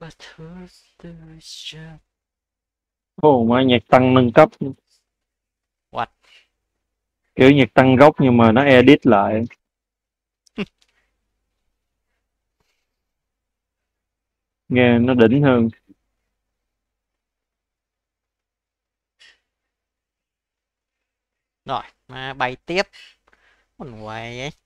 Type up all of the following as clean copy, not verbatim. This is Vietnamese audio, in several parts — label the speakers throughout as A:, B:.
A: Ồ, mà nhạc tăng nâng cấp.
B: What?
A: Kiểu nhạc tăng gốc nhưng mà nó edit lại. Nghe nó đỉnh hơn.
B: Rồi, mà bay tiếp. Còn hoài ấy.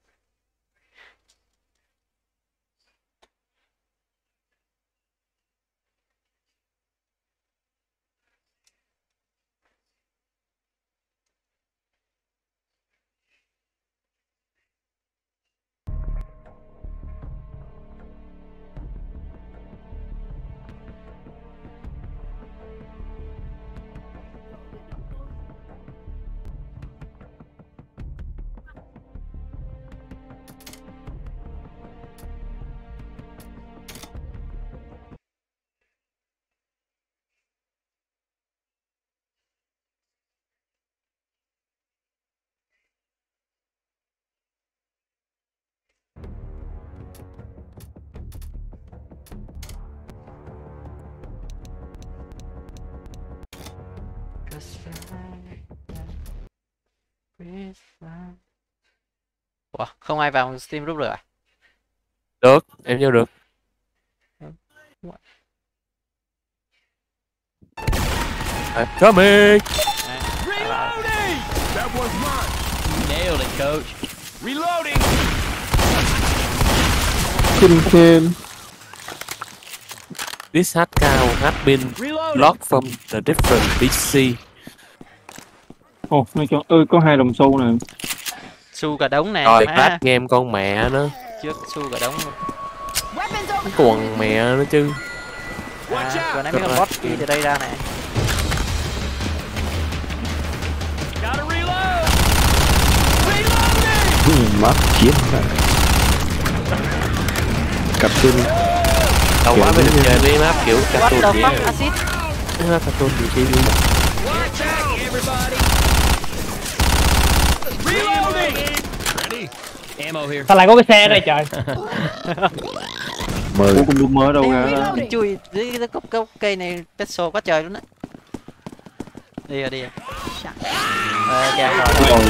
B: Ủa, không ai vào Steam group được à?
C: Được, em vô được. Coming!
D: Reloading! That was mine. Nailed it, coach. Reloading!
A: Kim.
C: This account has been locked from the different PC.
A: Ồ, có 2 đồng xu nè.
B: Xu cả đống này.
C: Rồi, phát game con mẹ nó.
B: Trước xu cả đống luôn.
C: Quần mẹ nó chứ.
B: Vừa nãy mấy con bot kia từ đây ra nè.
E: Map chiến này. Cặp chân.
C: Đâu quá mới được chơi mấy map kiểu cartoon vậy.
B: What the fuck, acid?
C: Cartoon gì chi luôn.
F: Sao lại có cái xe đây trời?
A: Mời. Cũng không mới đâu ra đó.
B: Chui dưới cái gốc cây này petrol quá trời luôn á. Đi rồi. Kìa rồi.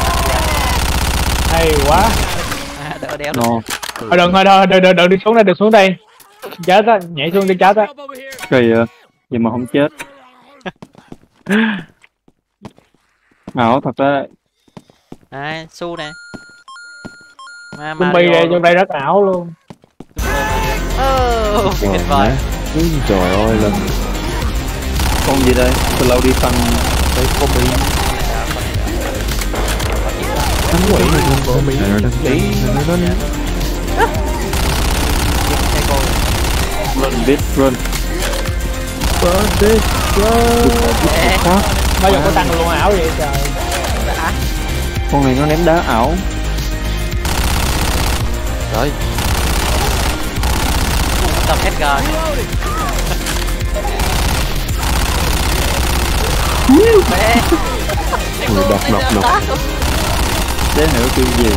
F: Hay quá.
B: Đỡ đéo luôn.
F: Đừng đi xuống đây, đừng xuống đây. Chết á, nhảy xuống cái chết á.
A: Kỳ vậy mà không chết. Ảo thật đấy.
B: Su nè.
F: Zombie đây trong đây rất ảo luôn.
B: Tuyệt vời.
E: Trời ơi lần.
A: Con gì đây? Từ lâu đi tăng tới copy.
E: Thắng quỷ này luôn của Mỹ.
A: Run biết run.
F: Bao giờ có tăng luôn ảo vậy trời.
A: Con này nó ném đá ảo.
C: Rồi.
B: Tập Edgar.
E: Đọc.
A: Để hiểu kiểu gì.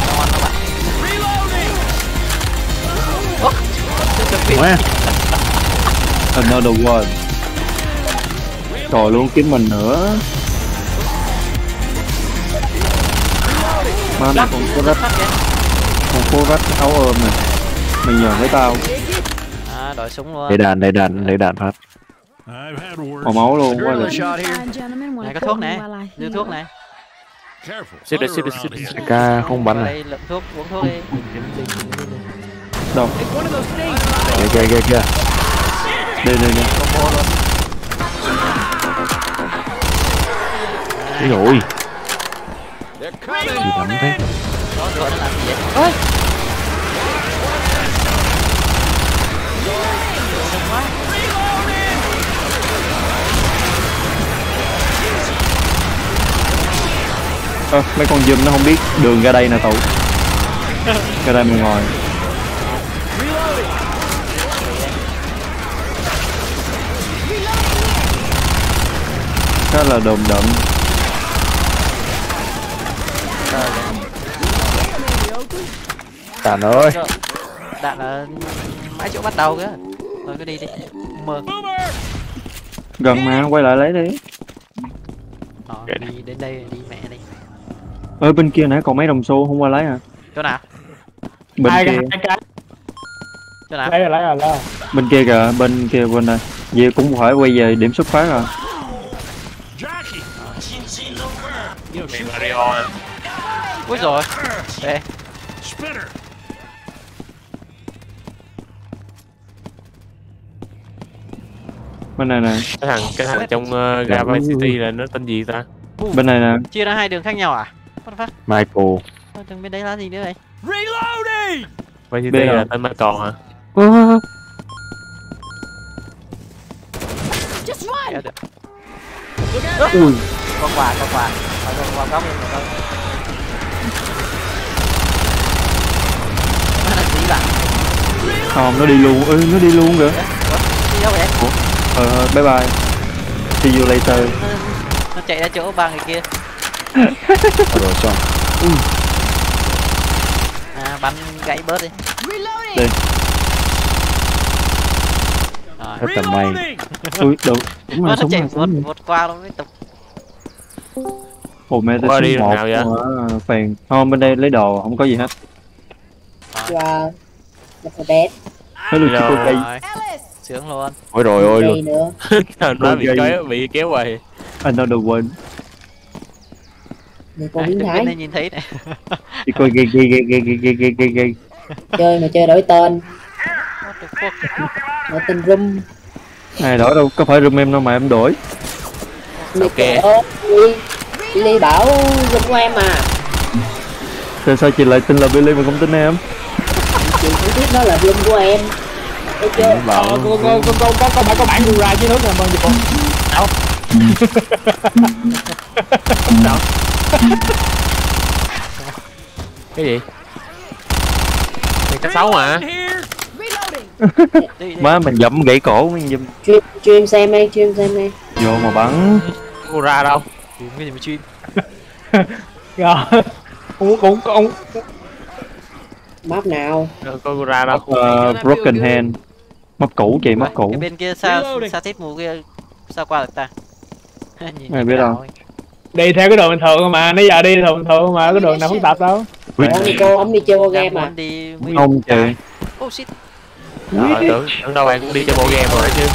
E: Quá.
A: Another one. Trời luôn kiếm mình nữa. Mà này còn có rách. Còn có rách áo ôm nè. Mày nhờ với tao.
B: Đội súng luôn.
E: Để đạn phát.
A: Màu máu luôn quá rồi.
B: Này có thuốc nè. Đưa thuốc nè.
C: Xếp đây.
E: Ca không bắn này.
B: Lượng thuốc, uống thuốc đi.
A: Đâu?
E: Kìa.
A: Đây.
E: Ôi dồi. Gì lắm thế?
B: Ôi.
A: Mấy con zoom nó không biết đường ra đây nè tụ. Ra đây mình ngồi. Khá là đồm đậm.
E: Đạn ơi.
B: Đạn ở mấy chỗ bắt đầu kìa. Thôi cứ đi đi. Mơ.
A: Gần mà, quay lại lấy đi.
B: Đi đến đây đi mẹ đi.
A: Ơi bên kia nãy còn mấy đồng xu không qua lấy à?
B: Chỗ nào?
A: Bên kia.
F: Hai cái.
B: Chỗ nào?
F: Lấy rồi.
A: Bên kia kìa, bên kia bên đây. Vậy cũng phải quay về điểm xuất phát rồi.
B: Úi rồi. Đây.
A: Bên này nè.
C: Cái thằng trong Ga Vice City là nó tên gì ta?
A: Bên này nè.
B: Chia ra hai đường khác nhau à? What the fuck?
E: Michael.
B: Đường bên đây là gì nữa đây?
D: Reloading.
C: Vice City là tên Michael hả?
B: Kéo được.
A: Ui.
B: Con quà. Qua góc đi. Nó là gì bạn?
A: Không, nó đi luôn, nó đi luôn kìa.
B: Đi đâu vậy?
A: Bye bye. See you later.
B: Nó chạy ra chỗ ba người kia.
E: Rồi xong.
B: Bắn gãy bớt đi.
A: Đi.
E: Rất tầm may.
A: Ui, đúng rồi,
B: Nó
A: súng
B: chạy
A: rồi.
B: vượt qua luôn tiếp tục.
A: Ồ mẹ
C: Qua
A: tới
C: đi
A: số
C: đường
A: 1
C: nào vậy?
A: phèn. Không, bên đây lấy đồ, không có gì hết.
G: Wow, that's a bad.
A: Hello chị cô cây.
B: Sướng luôn.
E: Ôi rồi ôi
G: Gì
E: luôn.
G: nữa?
C: Nó bị kéo quay.
A: Another one.
G: Người con biến
B: Đừng
G: thái.
B: nên nhìn thấy này.
A: Chị coi ghê.
G: Chơi mà chơi đổi tên.
B: What the fuck?
G: Đổi tên room.
A: Này đó đâu có phải room em đâu mà em đổi.
G: Mày
C: Ok.
G: kêu Ly bảo room của em mà.
A: Tại sao chị lại tin là Billy mà không tin em?
G: Chị cũng biết đó là room của em. Thấy chưa?
E: Bảo
F: Có bạn người ra chứ nước nè mời con.
C: Cái gì? Thì cái xấu mà.
B: Đi.
A: Má mình dẫm gãy cổ mình dùm.
G: Stream xem đi.
A: Vô mà bắn.
C: Cô ra đâu?
B: Cái gì mà chuyên.
F: Rồi. Cũng
G: Map nào?
C: Cô ra đâu?
A: Broken hand. Map cũ chị, map cũ.
B: Cái bên kia sao tít mù kia sao qua được ta?
A: Mày biết đâu.
F: đi theo cái đường bình thường mà, nãy giờ đi thường thường mà cái đường nào phức tạp đâu.
G: Ông đi chơi game mà.
B: Đi
A: Không chị.
B: Oh shit.
C: Tưởng đâu bạn cũng đi chơi bộ game rồi chứ.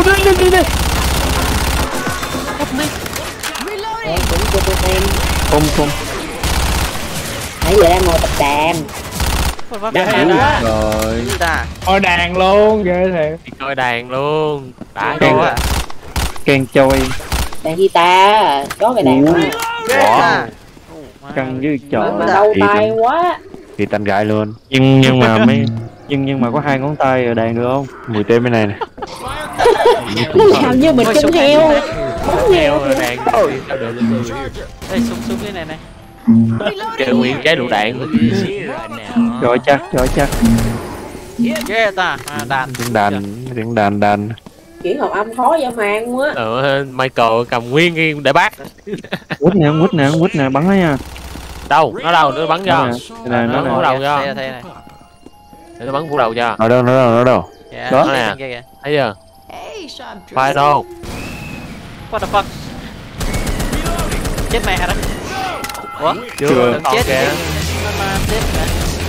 G: Em cũng chơi game.
A: Không.
G: Nãy giờ đang ngồi tập đàn.
B: Đàn đó.
A: Rồi.
F: Coi đàn luôn, ghê thiệt.
C: Đi coi đàn luôn. Đã
A: Đàn
C: quá.
A: Ken chơi.
G: Đàn guitar, có cái đàn đó.
B: Wow.
A: Căng với trời.
G: Mà đau tay quá.
E: thì tanh gái luôn.
A: Nhưng mà mấy nhưng mà có 2 ngón tay ở đàn được không?
E: 10 tên bên này này.
G: Nó làm như mình chân heo. Bóng heo.
C: Đàn sao được luôn.
B: Đây súng cái này này.
C: Chơi nguyên trái lựu đạn.
A: Trời chắc.
B: Ghê ta. Đàn.
E: Tiếng đàn.
G: Chuyển học âm khó dã man quá.
C: Michael cầm nguyên cái để bác.
A: Quýt nè, bắn nó nha.
C: Đâu? Nó đâu? Nó bắn cho.
A: Nè,
C: nó phủ đầu cho.
B: Đây.
C: Để nó bắn phủ đầu cho.
E: Ở đâu?
A: Đó.
C: Nó nè. Thấy chưa? Phải đâu?
B: What the fuck? Chết mẹ đó. Ủa?
A: Chưa.
C: Còn
B: Chết
C: kìa.
B: nó mà chết mẹ.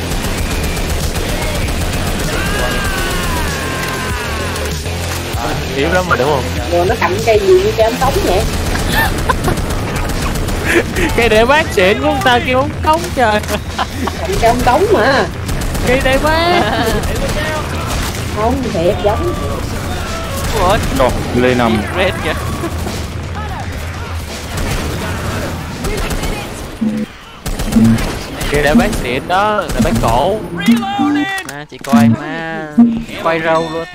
C: Yếu lắm mà đúng không?
G: Rồi nó cầm cây gì như cây ống cống vậy?
C: Cây để bác xịn của ta kêu ống cống trời.
G: Cầm cây ống cống mà.
C: Cây để bác.
G: Không thiệt giống.
B: Ủa?
A: Rồi, Lê nằm.
B: Red kìa.
C: Cây để bác xịn đó, để bác cổ.
B: Chị coi má quay râu luôn.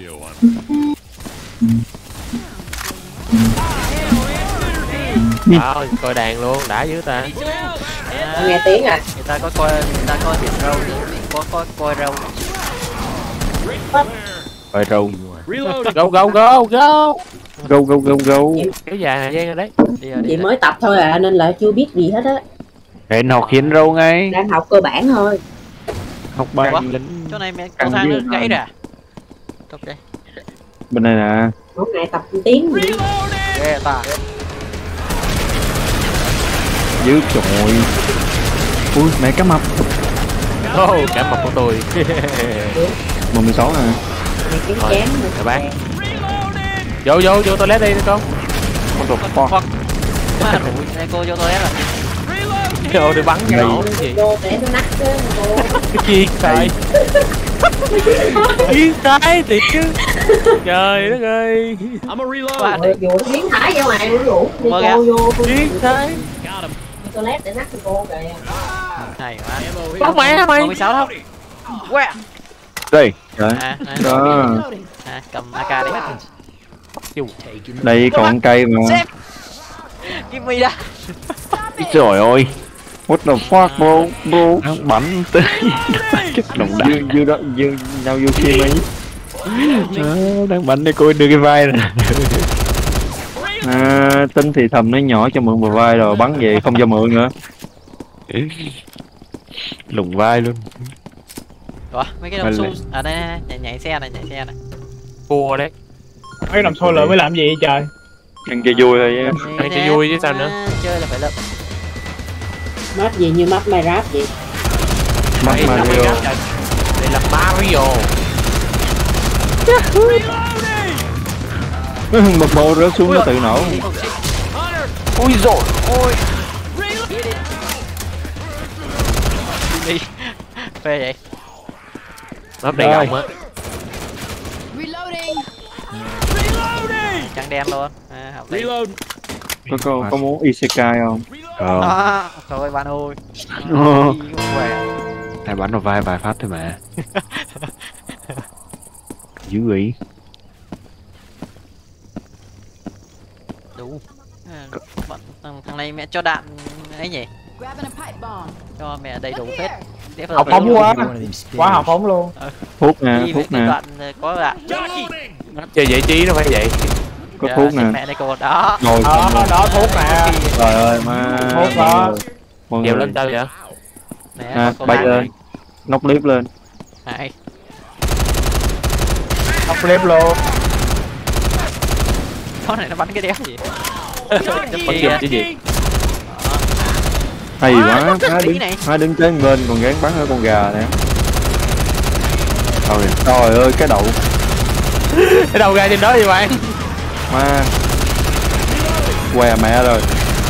C: Coi đàn luôn, đã dữ ta.
G: Nghe tiếng à?
B: Người ta có hiện râu có coi râu.
E: Phải râu.
C: Go. Kéo dài thời gian rồi đấy.
G: Chị mới tập thôi à nên là chưa biết gì hết á.
E: Hẹn học hiến râu ngay.
G: Đang học cơ bản thôi.
A: Học bài lính.
B: Chỗ này mẹ con thang nó gãy ra. Ok.
A: Bên này nè.
G: Lúc này tập tiếng gì?
B: Ghê ta.
A: Dữ trời. Ui mẹ cá mập.
C: Cả mập của tôi.
A: 16 nè.
G: Mày kiếm
C: Rồi,
G: chán nữa.
C: chào bác. Vô toilet đi con.
A: Con đột pho.
B: Má rủi, đây cô vô toilet rồi.
C: Vô đi bắn cái nổ cái gì.
G: Vô để nó nắc chứ.
C: Cái gì trời. Biến thái thiệt chứ. Trời đất ơi.
D: I'm a reload.
B: Quá
G: Vô nó biến thái ra ngoài nó rủ. Đi
B: Mở
G: cô vô.
C: Biến thái.
G: Toilet để nắc cho cô kìa.
B: Hay quá.
C: Bắn mẹ mày.
B: 16 đâu. Quá.
E: Đây.
A: Đấy. Đó.
B: Cầm AK đi.
A: Đây còn cây mà.
B: Sếp. Give me that.
E: Trời ơi.
A: What the fuck bro.
E: Nó bắn tới chất đồng đạn.
A: Dương nhau vô kia mấy.
E: Đang bắn để cô đưa cái vai này.
A: Tính thì thầm nói nhỏ cho mượn bờ vai rồi bắn về không cho mượn nữa.
E: Lùng vai luôn.
B: Ủa, mấy cái đồng xu ở đây nhảy xe này.
C: Cua đấy.
F: Mấy đồng xô lửa mới làm gì vậy trời?
A: Ăn chơi vui thôi chứ.
C: Ăn chơi vui chứ sao nữa.
B: Chơi là phải lượm.
G: Map gì như map Minecraft vậy?
C: Đây là
A: Mario.
C: Đây là Mario.
A: Một bộ rớt xuống nó tự nổ.
C: Ui dồi ôi.
B: Đi. Phê vậy.
C: Nó đầy gọng á.
B: Trắng đen luôn. Hợp lý.
D: Reload.
A: Có muốn isekai không?
B: Trời ơi bạn ơi.
E: Ai bắn vào vai vài phát thôi mà. Dữ ý.
B: Đủ. Thằng này mẹ cho đạn ấy nhỉ? Cho mẹ đầy đủ hết.
F: Học phóng quá. Quá học phóng luôn.
A: Thuốc nè, thuốc nè.
B: Đoạn có đạn.
C: Chơi giải trí nó phải vậy.
A: Có thuốc nè.
B: Mẹ đây cô đó.
A: Ngồi
F: Đó thuốc nè.
A: trời ơi mà.
F: Thuốc đó.
A: Mọi
C: Dèo
A: người.
C: lên sao vậy?
A: Bay lên. Nóc clip lên.
B: Hay.
F: Học clip luôn.
B: Con này nó bắn cái đéo gì?
C: Bắn giùm chứ gì.
A: Hay quá, má đứng trên bên còn gán bắn ở con gà nè. Trời ơi cái đậu.
C: Cái đầu ra trên đó gì bạn?
A: Má. Què mẹ rồi.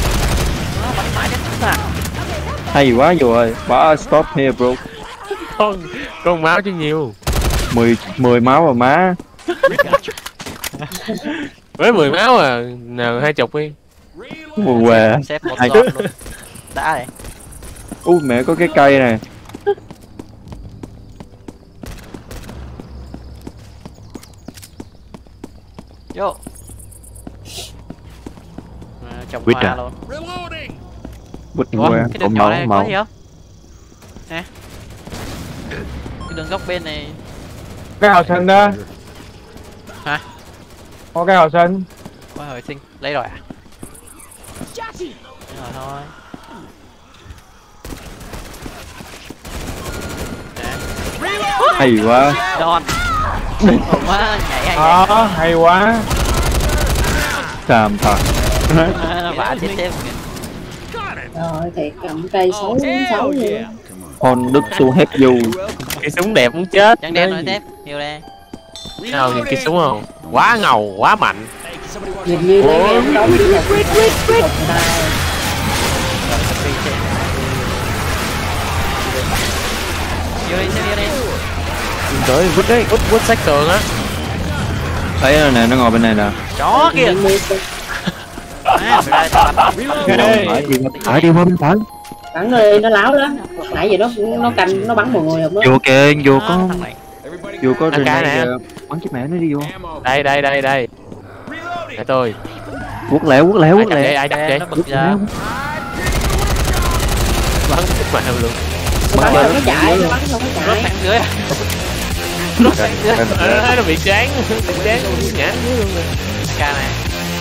A: Hay quá rồi. Bả stop here bro.
C: Con máu chứ nhiều.
A: 10 máu rồi má.
C: Với 10 máu à, nào 20 đi.
A: Què.
B: Xếp một giọt luôn. Đã này.
A: Mẹ có cái cây này.
B: Vô. Trồng
E: Quýt
B: hoa
E: à?
B: luôn.
A: Bụt
B: Ủa,
A: què.
B: cái đường nhỏ này có gì không? Nè. Cái đường góc bên này.
F: Cái hào sinh đó.
B: Hả?
F: Có cái hào sinh.
B: Ôi hồi sinh, lấy rồi à? Rồi thôi.
A: Hay quá.
B: Đòn. Quá nhảy hay.
F: Hay quá.
A: Xàm thật.
B: Vả chết thêm.
G: Rồi thì cầm cây xấu vậy.
A: Hôn đứt xuống hết dù.
C: Cái súng đẹp muốn chết.
B: Trắng đen nói tiếp, nhiều đây.
C: Nào nhìn cái súng không? Quá ngầu, quá mạnh.
G: Nhìn như mấy em đóng đi là
B: Vô đi, xem vô đi.
C: Tới vứt đấy, vứt sát tường á.
A: Thấy rồi nè, nó ngồi bên này nè.
B: Chó kìa.
A: Phải đi qua bên phải.
G: bắn đi, nó láo lắm. Nãy giờ nó canh, nó bắn mọi người không đó.
A: Vô kìa, vô có
C: Ăn cái nè.
A: bắn chết mẹ nó đi vô.
C: Đây. Để tôi.
A: Quất lẹ.
C: Ai chặt vậy?
B: Nó bực ra.
C: Bắn chết mẹ luôn.
G: Bắn không có chạy, bắn không có chạy.
B: Thằng dưới.
C: Nó bị chán nhã luôn rồi.
B: Ca này.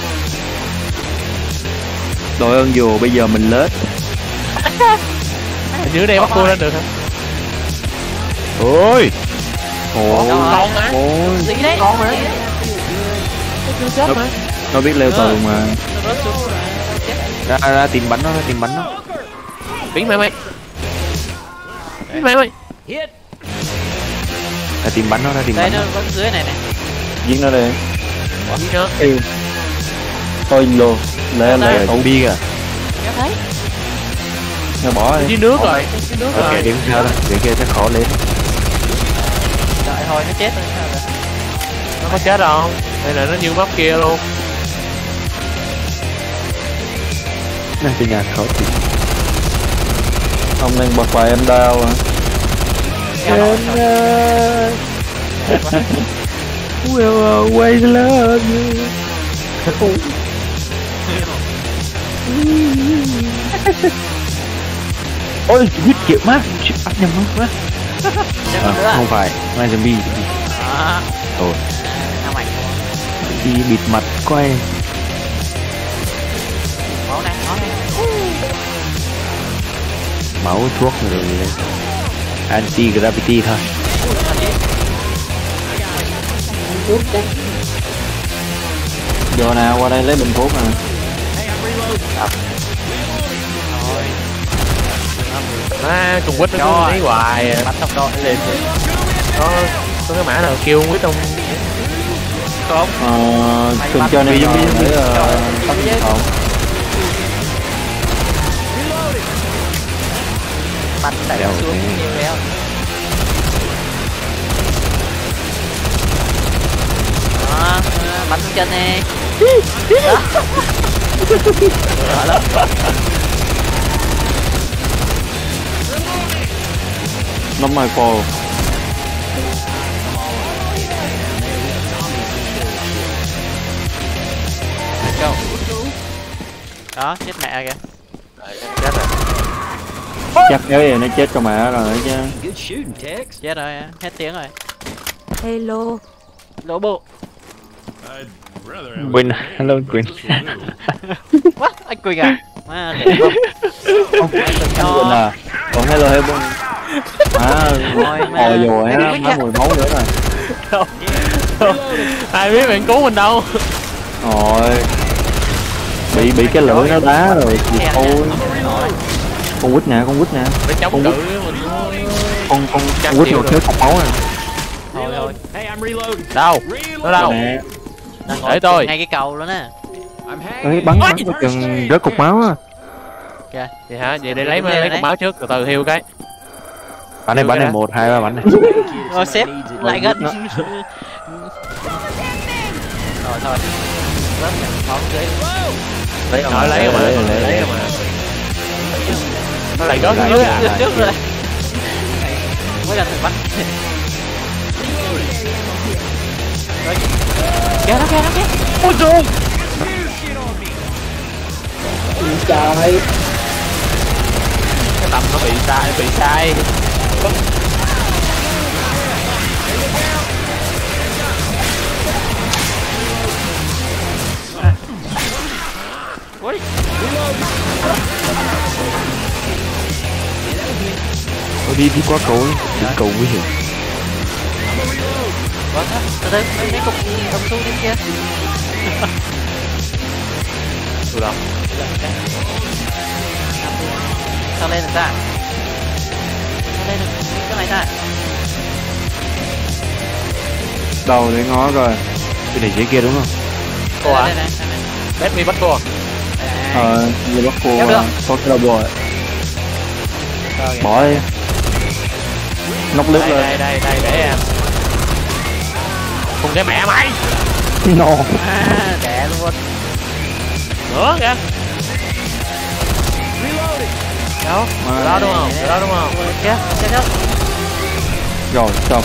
A: Đội ơn dù bây giờ mình lết.
C: Dưới đây bắt cua lên được hả?
E: Ôi.
A: Ôi.
B: Con á.
A: Ôi.
B: Gì đấy?
C: Con hả?
E: Nó biết leo tường mà.
B: Nó rớt xuống chết.
E: Ra tìm bắn nó, tìm bắn nó.
C: Biến mày. Biến mày.
E: Ra tìm bắn nó, ra tìm
B: Đây
E: bắn
B: nó vẫn dưới này này.
E: giết nó đi.
C: Giết nó.
A: Thôi luôn. Lẹ
E: Tụ đi kìa.
B: Kéo thấy.
A: Nó bỏ đi.
C: Dưới nước rồi. Dưới nước
E: Ok,
C: rồi.
E: điểm sao đó, để kia chắc khó lên.
B: Đợi thôi nó chết rồi.
C: Nó có chết không? Hay là nó như map kia luôn?
E: Này từ nhà khó chịu.
A: Ông đang bật bài em đau à.
E: Will always love you. Ôi, huyết kiệu má, shit bắt nhầm má. Không phải, mai zombie.
B: Đó.
E: Rồi,
B: Nào mày.
E: đi bịt mặt quay.
B: Máu này.
E: Máu thuốc rồi. Anti gravity thôi.
A: Giờ nào qua đây lấy bình thuốc nè.
C: Trùng quýt nó lấy hoài.
B: Bắn tốc độ lên.
C: Có cái mã nào kêu quýt không?
B: Không.
A: Từng cho nên để tắt không.
B: Bắn đẩy xuống nhiều đéo. Đó, bắn xuống chân đi.
A: Nó mày phô.
B: Đó, chết mẹ kìa.
C: Chết rồi.
A: Chắc cái này nó chết cho mẹ rồi chứ.
B: Chết rồi, hết tiếng rồi.
G: Hello.
B: Lỗ bộ.
E: Quỳnh, hello Quỳnh.
B: What? Anh Quỳnh à? Má, để không?
A: Quỳnh à. Còn hello hay bông. Hồi rồi á, má mùi máu nữa rồi.
C: Ai biết bạn cứu mình đâu.
A: Rồi. Bị cái lưỡi nó đá rồi thì thôi. Con quýt nè, con quýt nè.
C: Phải chống
A: Con
C: cự
A: quýt.
C: với mình.
A: Con quýt một thiếu cục máu nè.
B: Thôi.
C: Đâu? Nó đâu?
A: Nè.
C: Để tôi.
B: Ngay cái cầu luôn á.
A: Ê, bắn có chừng rớt cục máu á.
B: Kìa.
C: Vậy hả? Vậy để lấy cục máu trước từ từ hiêu cái.
E: Bắn này 1, 2, 3 bắn này.
B: Rồi xếp lại gần. Rồi thôi. Rớt kìa, máu dưới.
C: Lấy rồi mà. Lấy rồi mà. Nó lại rớt dưới à?
B: Trước rồi. Mới gần bắn. Kìa nó kìa.
C: Ôi trời.
G: Trời.
C: Cái tầm nó bị sai.
B: Ui.
E: Đi qua cầu ấy, đến cầu nguy hiểm.
B: Vâng á, từ từ, mấy cục đồng xu đi kia.
C: Tôi đâu?
B: Sao lên được ta? Sao lên được cái này ta?
A: Đầu để ngó rồi.
E: Cái này dưới kia đúng không?
C: Cô à?
B: Đây.
C: Let me bắt cô.
A: Như bắt cô.
B: Kéo được.
A: Có cái đầu bỏ đi. Nóc lướt lên.
C: Đây để em. Cùng cái mẹ mày.
A: No.
B: Đẻ luôn.
C: Nữa kìa. Đâu? Đó đúng không? Đó đúng không?
B: Kìa, chết.
A: Rồi xong.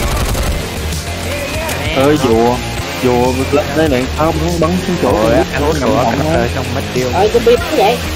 A: Ơi Dùa lấy lại không bắn xuống chỗ
E: Rồi
A: rồi
E: á,
A: á,
E: cánh rồi xong mất tiêu.
G: Ơi tôi biết cái vậy.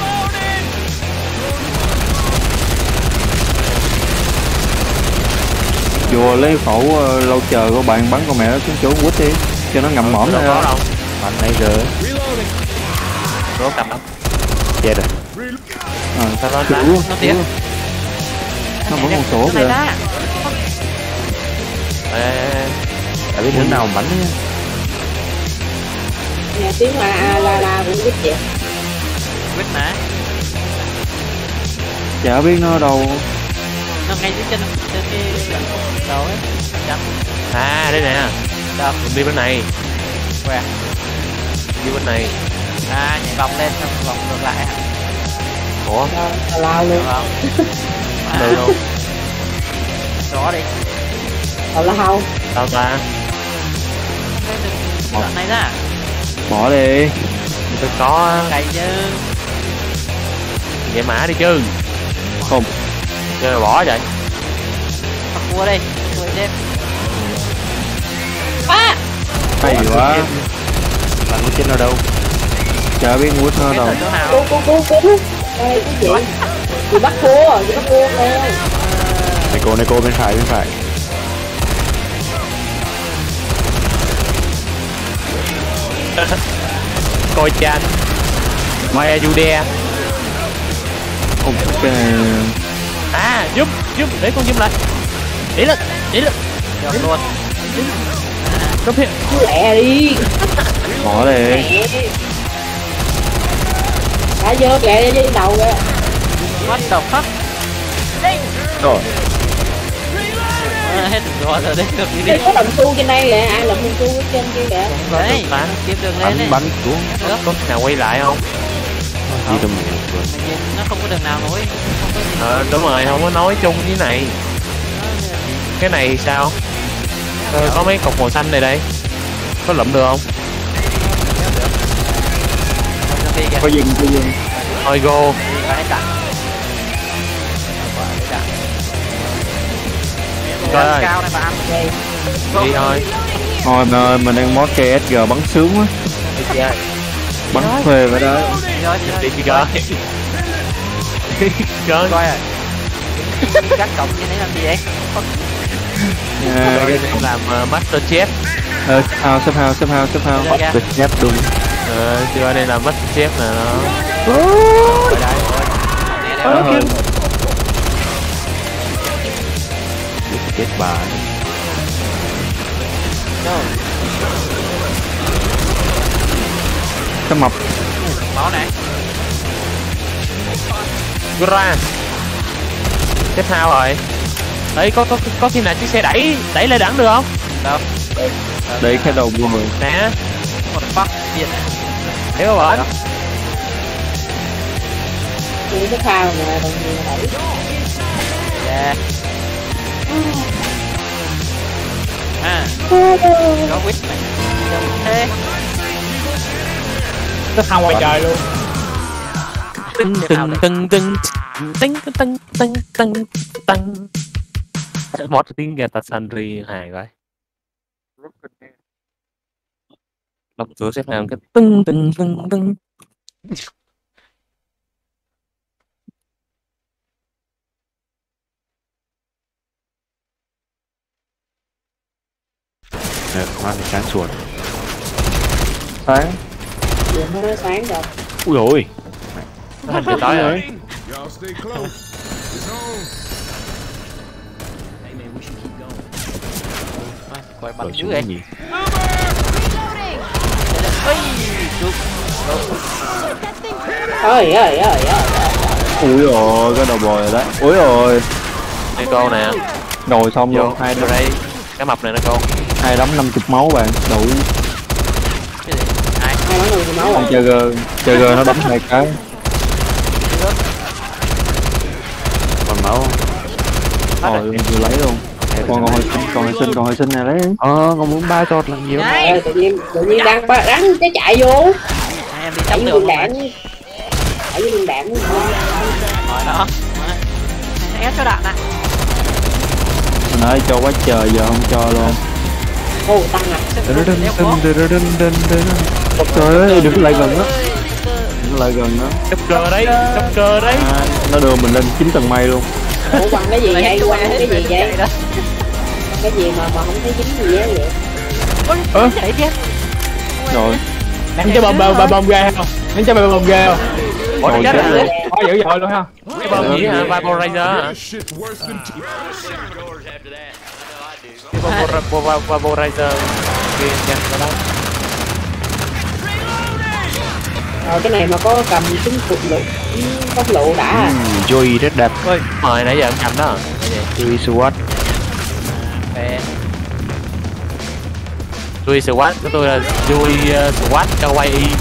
A: Dùa lấy khẩu lâu chờ của bạn bắn con mẹ nó xuống chỗ quýt đi cho nó ngậm mõm
C: Đâu
A: ra.
C: có đâu.
E: Bắn nãy giờ.
C: Nó cầm lắm.
E: Chết rồi.
C: Sao nó
A: Chịu.
B: Nó tiến.
A: Nó vẫn còn sổ kìa.
E: Tại biết đứa nào bắn nhá.
G: Nghe tiếng la cũng biết vậy.
B: Quýt nè.
A: Chả biết nó đâu.
B: Nó ngay dưới trên cái đầu ấy. Chấm.
C: À đây nè.
B: Đâu?
C: Mình đi bên này.
B: Quẹt.
C: Đi bên này.
B: À nhảy vòng lên xong vòng ngược lại.
C: Ủa?
G: Lao luôn.
B: Được không?
C: Được luôn.
B: Xóa đi.
G: Lao.
C: Sao ta?
B: Đoạn này ra.
A: Bỏ đi.
C: Tôi có
B: Cày chứ.
C: vậy mã đi chứ.
A: Không.
C: Chơi bỏ vậy.
B: Bắt cua đi. Cua đi.
G: À!
A: Hay quá.
E: Bạn có chết nó đâu?
A: Chả biết quýt nó đâu.
B: Chỗ nào?
G: Cứu. Đây cái gì? Chị bắt cua nè.
E: Này cô bên phải.
C: Coi chan. Maya Jude.
A: Không cái này.
C: À giúp để con giúp lại. Đi lên.
B: Được luôn.
C: Come here.
G: Lẹ đi.
A: Bỏ đi.
G: Đã vô lẹ đi đầu kìa.
B: What the fuck?
A: Rồi.
B: Hết rồi đấy, được đi đi.
G: Có đồng xu trên đây nè, ai làm đồng xu ở trên kia kìa.
B: Đấy, kiếm đường lên đấy.
E: Bắn xuống.
B: Được.
C: Có nào quay lại không?
E: Đi tầm một.
B: Mình nhìn nó không có đường nào nối, không có gì.
C: Đúng rồi, không có nói chung với này. Cái này sao? Có mấy cục màu xanh này đây. Có lụm được không?
A: Có dừng.
C: Thôi go.
B: Cái đạn.
C: Trời ơi.
B: Cao này bạn.
C: Đi thôi.
A: Thôi mà ơi, mình đang mod KSG bắn sướng quá. Bắn phê vậy đó.
C: Đi chị coi. Chơi.
B: Coi à. Các cộng như thế làm gì vậy?
C: Tôi làm Master Chef.
A: Xếp hao. Xếp đúng.
C: Chưa đây là Master Chef nè nó.
E: Chết bà.
A: Cái mập.
B: Máu này.
C: Ra. Tiếp theo rồi. Đấy có khi nào chiếc xe đẩy lên đẳng được không?
B: Đâu?
A: Đấy cái đầu của người.
C: Nè.
B: What the fuck? Điện.
C: Thấy có bển.
G: Tôi cái phao nè, đồng nhiên đẩy.
B: Yeah. À. Có quýt này. Thế.
F: Nó thăng ngoài trời luôn.
C: Tưng. Mod tiếng nghe ta Sandri hài vậy. Đọc cửa xếp hàng cái tưng.
E: Nó thì sáng chuột.
A: Sáng.
G: Giờ nó sáng rồi.
E: Ui ôi.
C: Nó thành trời tối rồi.
D: Y'all stay close. It's on.
B: Quay bắn
E: Rồi
B: dữ
E: xuống
B: vậy.
E: gì?
G: Ôi.
A: Ui ôi, cái đầu bò rồi đấy. Ui ôi.
C: Đây cô nè.
A: Rồi xong
C: Vô
A: luôn. Hai đấm.
C: đây. Cái mập này nè cô.
A: 2 đấm 50 máu bạn. Đủ.
B: Cái gì? Ai?
G: Ai nói người thì máu
A: Con
G: rồi.
A: chơi gơ nó đấm 2 cái.
E: Còn máu.
A: Rồi vừa lấy luôn. Còn hồi sinh này lấy.
E: Con muốn 3 chọt làm nhiều.
G: Tự nhiên đang cái chạy vô.
B: Hai em đi
G: Chạy
B: chấm
G: với
B: đường
G: đường
B: luôn
G: đạn.
B: rồi.
G: Chạy với đường đạn.
B: Rồi đó. Ép cho đạn nè.
A: Nói cho quá trời giờ không cho luôn.
G: Ô tăng à.
A: Trời ơi, đừng lại gần đó. Đừng lại gần đó.
C: Chấp cờ đấy.
A: Nó đưa mình lên 9 tầng mây luôn.
G: Ủa quăng cái gì vậy? Quăng cái gì vậy? Cái gì mà không thấy dính gì á vậy?
B: Chạy kia.
A: Rồi.
F: Ném cho bom ghê không? Ném cho bom ghê không?
C: Ủa chết rồi.
F: Có dữ dội luôn ha.
C: Cái bom gì hả? Vaporizer hả?
D: This shit's worse than
C: Cái Vaporizer kia nhanh vào đó.
G: Rồi cái này mà có cầm súng phục lụ, tốc lụ đã à.
E: Joey rất đẹp.
C: Rồi nãy giờ em cầm đó.
E: Joey SWAT.
C: Joey SWAT của tôi là Joey SWAT cho quay y.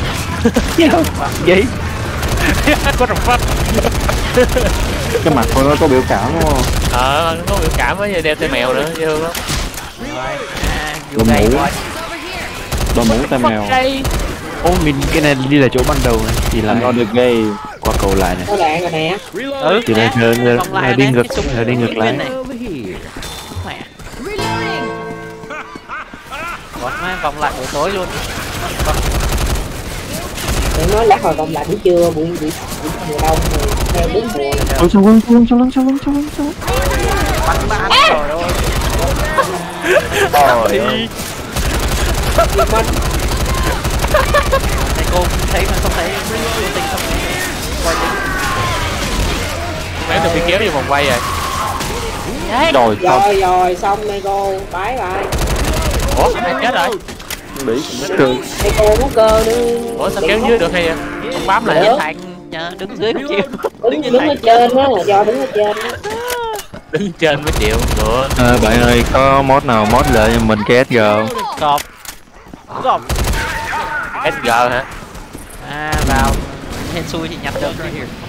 E: Gì? Có đồng phát.
A: Cái mặt của nó có biểu cảm đúng không?
C: Có biểu cảm với đeo tay mèo nữa, dễ thương lắm.
A: Đội mũ. Đội mũ tay mèo.
E: Ô mình cái này đi là chỗ ban đầu này. Thì là
A: nó được gây
E: qua cầu lại này.
G: Có đạn rồi nè.
E: Thì là đi ngược, là đi ngược lại.
B: Vòng lại buổi tối luôn.
G: Đừng nói lát hồi vòng lại buổi trưa, buổi mùa đông rồi theo 4 mùa.
A: Ôi sao lưng.
B: Bắn bạn rồi đâu. Thầy cô thấy mà không thấy tình không quay tính.
C: Mấy tôi bị kéo vô vòng quay rồi.
G: Rồi xong đây cô bái lại.
C: Ủa ai chết rồi?
A: Bị cười.
G: Đây cô có cơ nữa.
C: Ủa sao kéo dưới được hay vậy? Không bám lại
G: Được.
B: Thành đứng dưới không chịu.
G: Đứng ở trên á, là do đứng ở trên á.
C: Đứng trên mới chịu nữa.
E: Bạn ơi có mod nào mod lại cho mình cái SG không?
B: Cọp.
C: SG hả?
B: Vào hên xui thì nhặt được.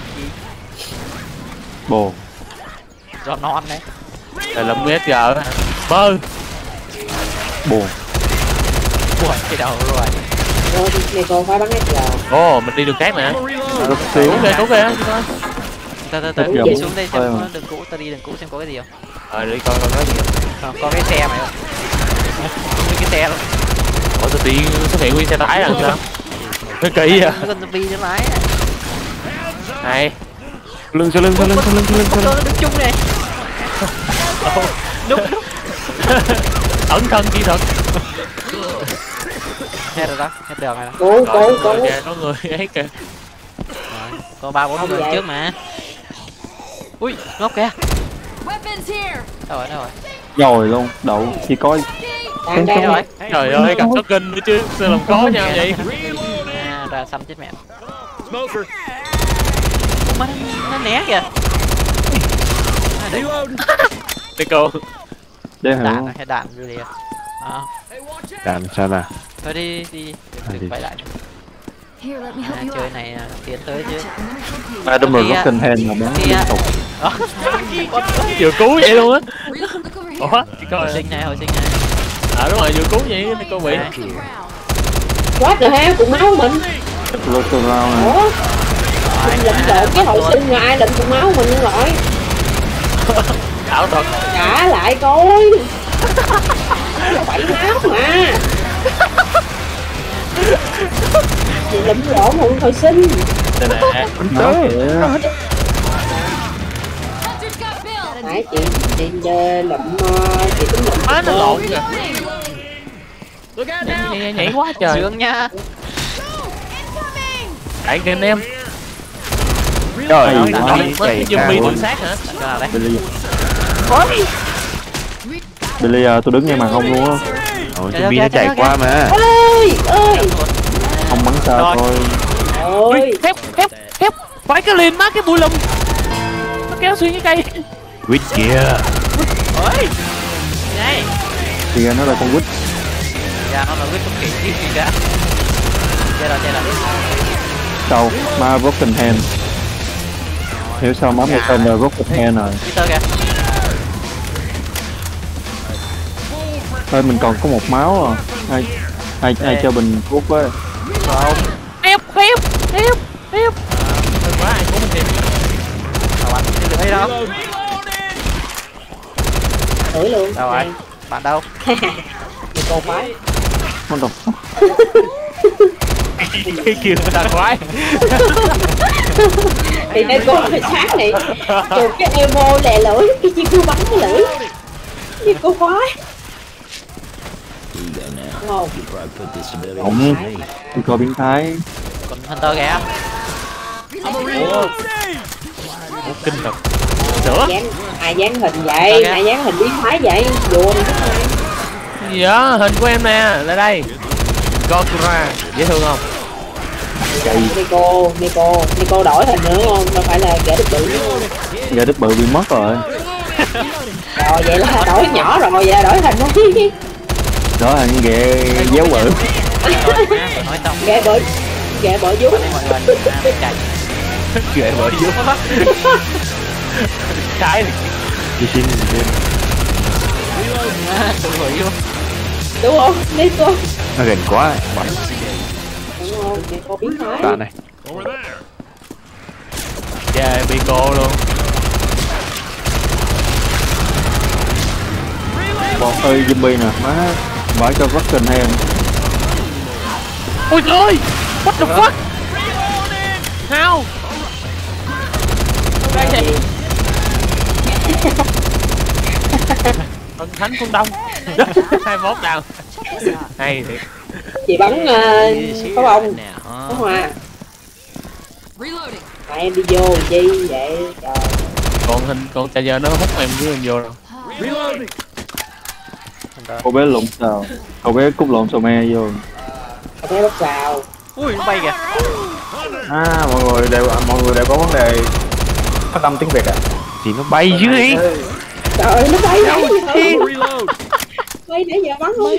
A: Bồ.
B: Giọt non đấy.
C: Là lụm SG hả? Bơ.
A: Bồ.
B: Ui cái đầu rồi.
G: Rồi này cô phải bắn hết giờ.
C: Ồ mình đi đường khác nè.
A: Rất xíu.
C: Cứu kìa.
B: Từ đi xuống đây xem có đường cũ, ta đi đường cũ xem có cái gì không.
C: Đi coi có gì
B: không. Có cái xe mày không? Nguyên cái xe luôn.
C: Ủa tự nhiên xuất hiện nguyên xe tải rồi sao? Nó kỳ vậy.
B: Con zombie nó lái.
C: Này.
E: Lưng.
B: Nó đứng chung này. Đúng.
C: Ẩn thân kỹ thuật.
B: Hết rồi đó, hết đường rồi đó.
G: Cô.
C: Có người ấy kìa.
B: Có 3-4 người trước mà. Ui, ngốc kìa. Đâu rồi.
A: Rồi luôn, đậu chỉ có
G: Đang
B: rồi.
C: Trời ơi, gặp nó kinh nữa chứ, sao làm khó nhau vậy?
B: Ra xăm chết mẹ. Mà nó né kìa.
C: Đi cô.
A: để hả?
B: Đạn hay đạn rồi đi.
E: Đạn sao là?
B: Thôi đi đừng quay lại. Chơi này tiến tới chứ.
A: Đâm rồi Rotten Hand mà bắn liên tục.
C: Vừa cứu vậy luôn á. Ủa?
B: Hồi sinh này.
C: Đúng rồi, vừa cứu vậy thì cô bị.
G: Quá rồi ha, cùng máu mình.
A: Rotten Round này.
G: Ủa? Mình lụm lộn cái hồi sinh mà ai lụm cùng máu mình luôn rồi.
C: Ảo thuật.
G: Trả lại coi. 7 máu mà. Mình lụm lộn một hồi sinh.
C: Đây nè.
A: Nó kìa.
G: Phải chị lụm chị tính lụm.
C: Nó lộn kìa. Nhảy quá trời.
B: Sướng nha.
C: Đại kìa anh em.
E: Trời ơi,
C: Nó zombie tự sát hả?
A: Billy tôi đứng ngay mặt không luôn á.
E: Zombie nó chạy qua mà.
G: Ơi.
A: Không bắn sao thôi.
G: Ôi.
C: Thép. Phải cái liền má cái bụi lùm. Nó kéo xuyên cái cây.
E: Quýt kìa.
B: Ôi. Này.
A: Thì ra nó là con quýt.
B: Dạ nó là quýt không kỹ gì cả. Chơi rồi.
A: Sau ma Rotten Hand. Hiểu sao má một tên là Rotten Hand rồi.
B: Peter kìa.
A: Thôi mình còn có một máu à. Ai cho bình thuốc với.
B: Không.
C: Thép. Đừng quá ai cứu mình tìm.
B: Đâu anh chưa được thấy đâu.
G: Thử luôn.
B: Đâu rồi? Bạn đâu?
G: Thì cô phải.
A: Không đọc.
C: Cái kia là quái.
G: Thì đây cô phải sáng này. Chụp cái evo lè lưỡi, cái chi cứ bắn cái lưỡi. Gì cô khoái. Không.
A: Ổng thì coi biến thái.
B: Còn Hunter kìa.
C: Ủa kinh thật. Sữa.
G: Ai dán hình vậy? Ai dán hình biến thái vậy? Đùa này thích ai?
C: Gì đó, hình của em nè, lại đây. Gokura, dễ thương không?
G: Nico đổi hình nữa không? Đâu phải là gã đứt bự nữa không?
A: Gã đứt bự bị mất rồi.
G: Rồi vậy là đổi nhỏ rồi, vậy là đổi hình không?
A: Đó là ghẹ déo bự.
G: Ghẹ bự vú.
C: ghệ vợ vô trái
E: Đi xin
G: Đúng không? Nico.
E: nó gần quá bắn
G: Đúng không? Nico biến thái.
E: đạn này.
C: yeah bị cô luôn.
A: Bọn ơi zombie nè, má vãi cho Russian hay em.
C: Ôi trời ơi, what the fuck. How? Ân Thánh Phương Đông 21 nào hay thiệt.
G: Chị bắn có bông có hoa mà em đi vô chi vậy trời.
C: Còn chà giờ nó hút em với em vô rồi.
A: Cô bé lộn sao? Cô bé cút lộn sầu me vô.
G: Có bé bắt vào.
B: Ui nó bay kìa.
F: À mọi người đều có vấn đề phát âm tiếng Việt à?
E: Thì nó bay dưới đi.
G: Trời ơi nó bay nãy giờ. Bay nãy giờ bắn luôn.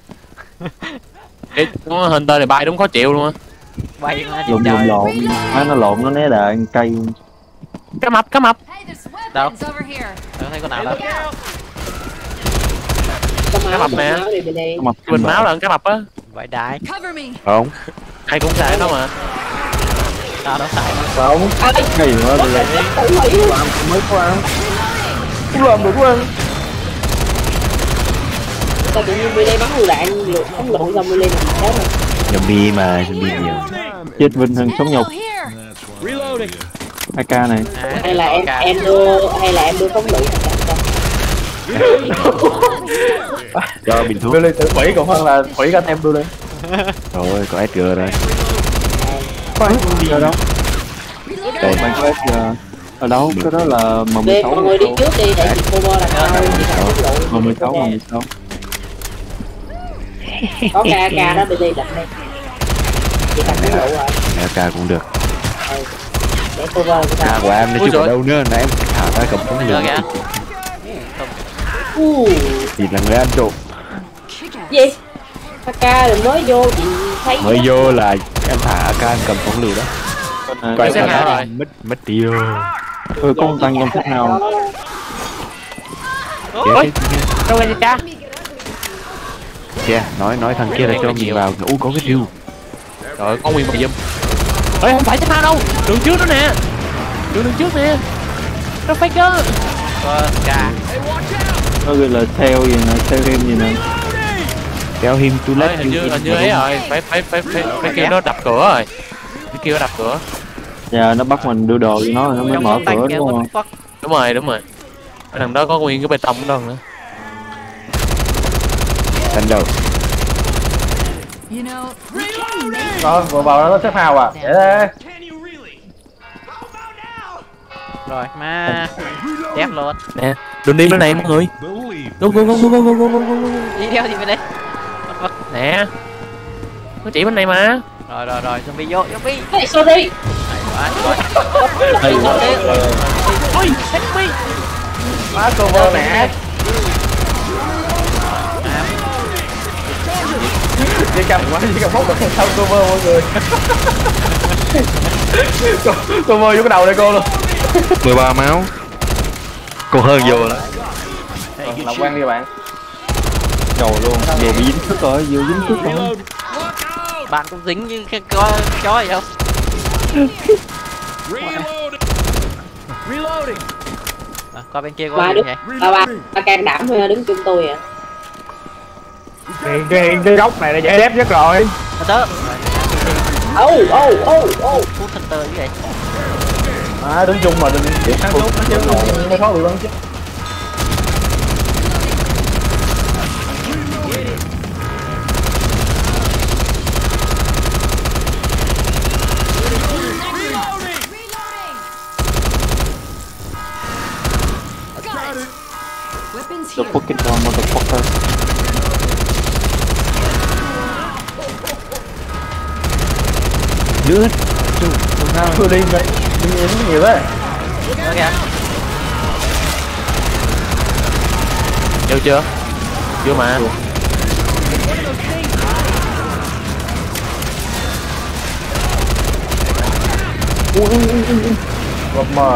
C: Ê, hình tơ này bay đúng khó chịu luôn á.
B: Bay mà
A: Lộn lộn, má nó lộn nó né đà cây.
C: Cá mập.
B: Đâu? Tôi thấy con nào đâu.
C: Cá mập nè.
A: Mập
C: Bình máu là cá mập á.
B: Vậy đại.
E: Không.
C: Ai cũng xài nó mà.
B: Tao đâu xài đâu.
A: Không. Cái gì nữa đây? Làm mới có ăn. Cũng làm được quá ăn.
G: Sao tự nhiên Billy bắn lựu đạn bắn lộn xong Billy làm chết rồi.
E: Zombie mà, zombie nhiều.
A: Chết vinh hơn sống nhục. AK này.
G: Hay là em đưa phóng lựu
E: Cho bình thuốc.
F: Billy tự quỷ còn hơn là quỷ cả em đưa lên.
E: Rồi có SG rồi.
A: Phải đi ở đâu? Đây bạn có SG. Ở đâu? Cái đó là M16.
G: mọi người đi trước đi để chị cover là sao
A: M16.
G: Có AK đó Billy đặt đây. Chị đặt phóng lựu rồi.
E: AK cũng được.
G: Để cover cái sao.
E: Của em nó chưa ở đâu nữa, nãy em thả ra cầm phóng lửa. Thì là người ăn trộm.
G: Gì? AK rồi mới vô chị thấy.
E: Mới vô là em thả AK em cầm phóng lửa đó.
C: Quay xe nào rồi.
E: Mất tiêu.
A: Có con tăng trong phút nào.
C: Ôi, đâu ra cha?
E: Kìa, nói thằng kia là cho mình vào. Ui có cái rìu.
C: Trời con nguyên một dùm. Ê không phải chết đâu. Đường trước đó nè. Đường trước nè. Nó fake đó. Cà.
A: Nó gọi là theo gì nè, theo him gì nè.
E: Theo him to let
C: Hình như ấy rồi, phải kêu nó đập cửa rồi. Phải kêu nó đập cửa.
A: Dạ nó bắt mình đưa đồ cho nó rồi nó mới mở cửa đúng không?
C: Đúng rồi. Cái thằng đó có nguyên cái bê tông đó nữa.
E: Đánh đầu.
F: Rồi vừa vào đó nó xếp hào à? Để đây.
B: Rồi ma đét luôn.
C: Nè, đừng đi bên này mọi người. Go.
B: Đi theo thì bên đây.
C: Nè. Nó chỉ bên này mà.
B: Rồi zombie vô zombie.
G: Hey, sorry.
A: Hay quá.
C: Ôi, help me.
F: Má cover mẹ. Chỉ cầm hốt được xong cover mọi người. Cover vô cái đầu đây cô luôn.
E: 13 máu. Còn hơn vô đó.
F: Làm quen đi các bạn.
A: Trời luôn, vừa bị dính thức rồi, vừa dính thức rồi.
B: Bạn cũng dính như cái chó vậy không? Qua bên kia
G: Ba
B: có
G: đứa
B: gì vậy?
G: ba can đảm thôi đứng chung tôi à.
F: Cái góc này là dễ đép nhất rồi.
B: Tớ. Phút Hunter như vậy.
F: À, đứng chung mà đừng ăn tốt nó chứ không khó bị bắn chứ.
A: The fucking motherfucker.
E: Giữa
A: Tôi đi vậy, đi nhiều đấy.
B: Đó kìa.
C: Vô chưa? Chưa mà.
A: Ngọc mờ.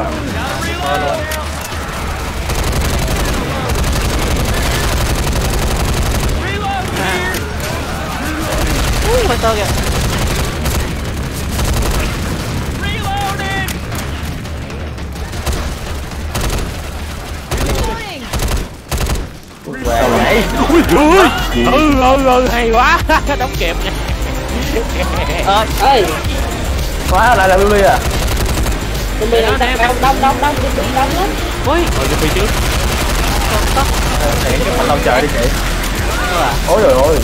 B: Phải to kìa.
A: Sao vậy?
C: Hay quá. Đóng kẹp nha.
G: Ơi
A: Quá lại là Lily à?
G: chuẩn bị đông chuẩn bị đông lắm.
B: Ui,
C: Rồi chuẩn bị trước.
A: Để cái phần lòng trời đi chị. Ôi trời ơi.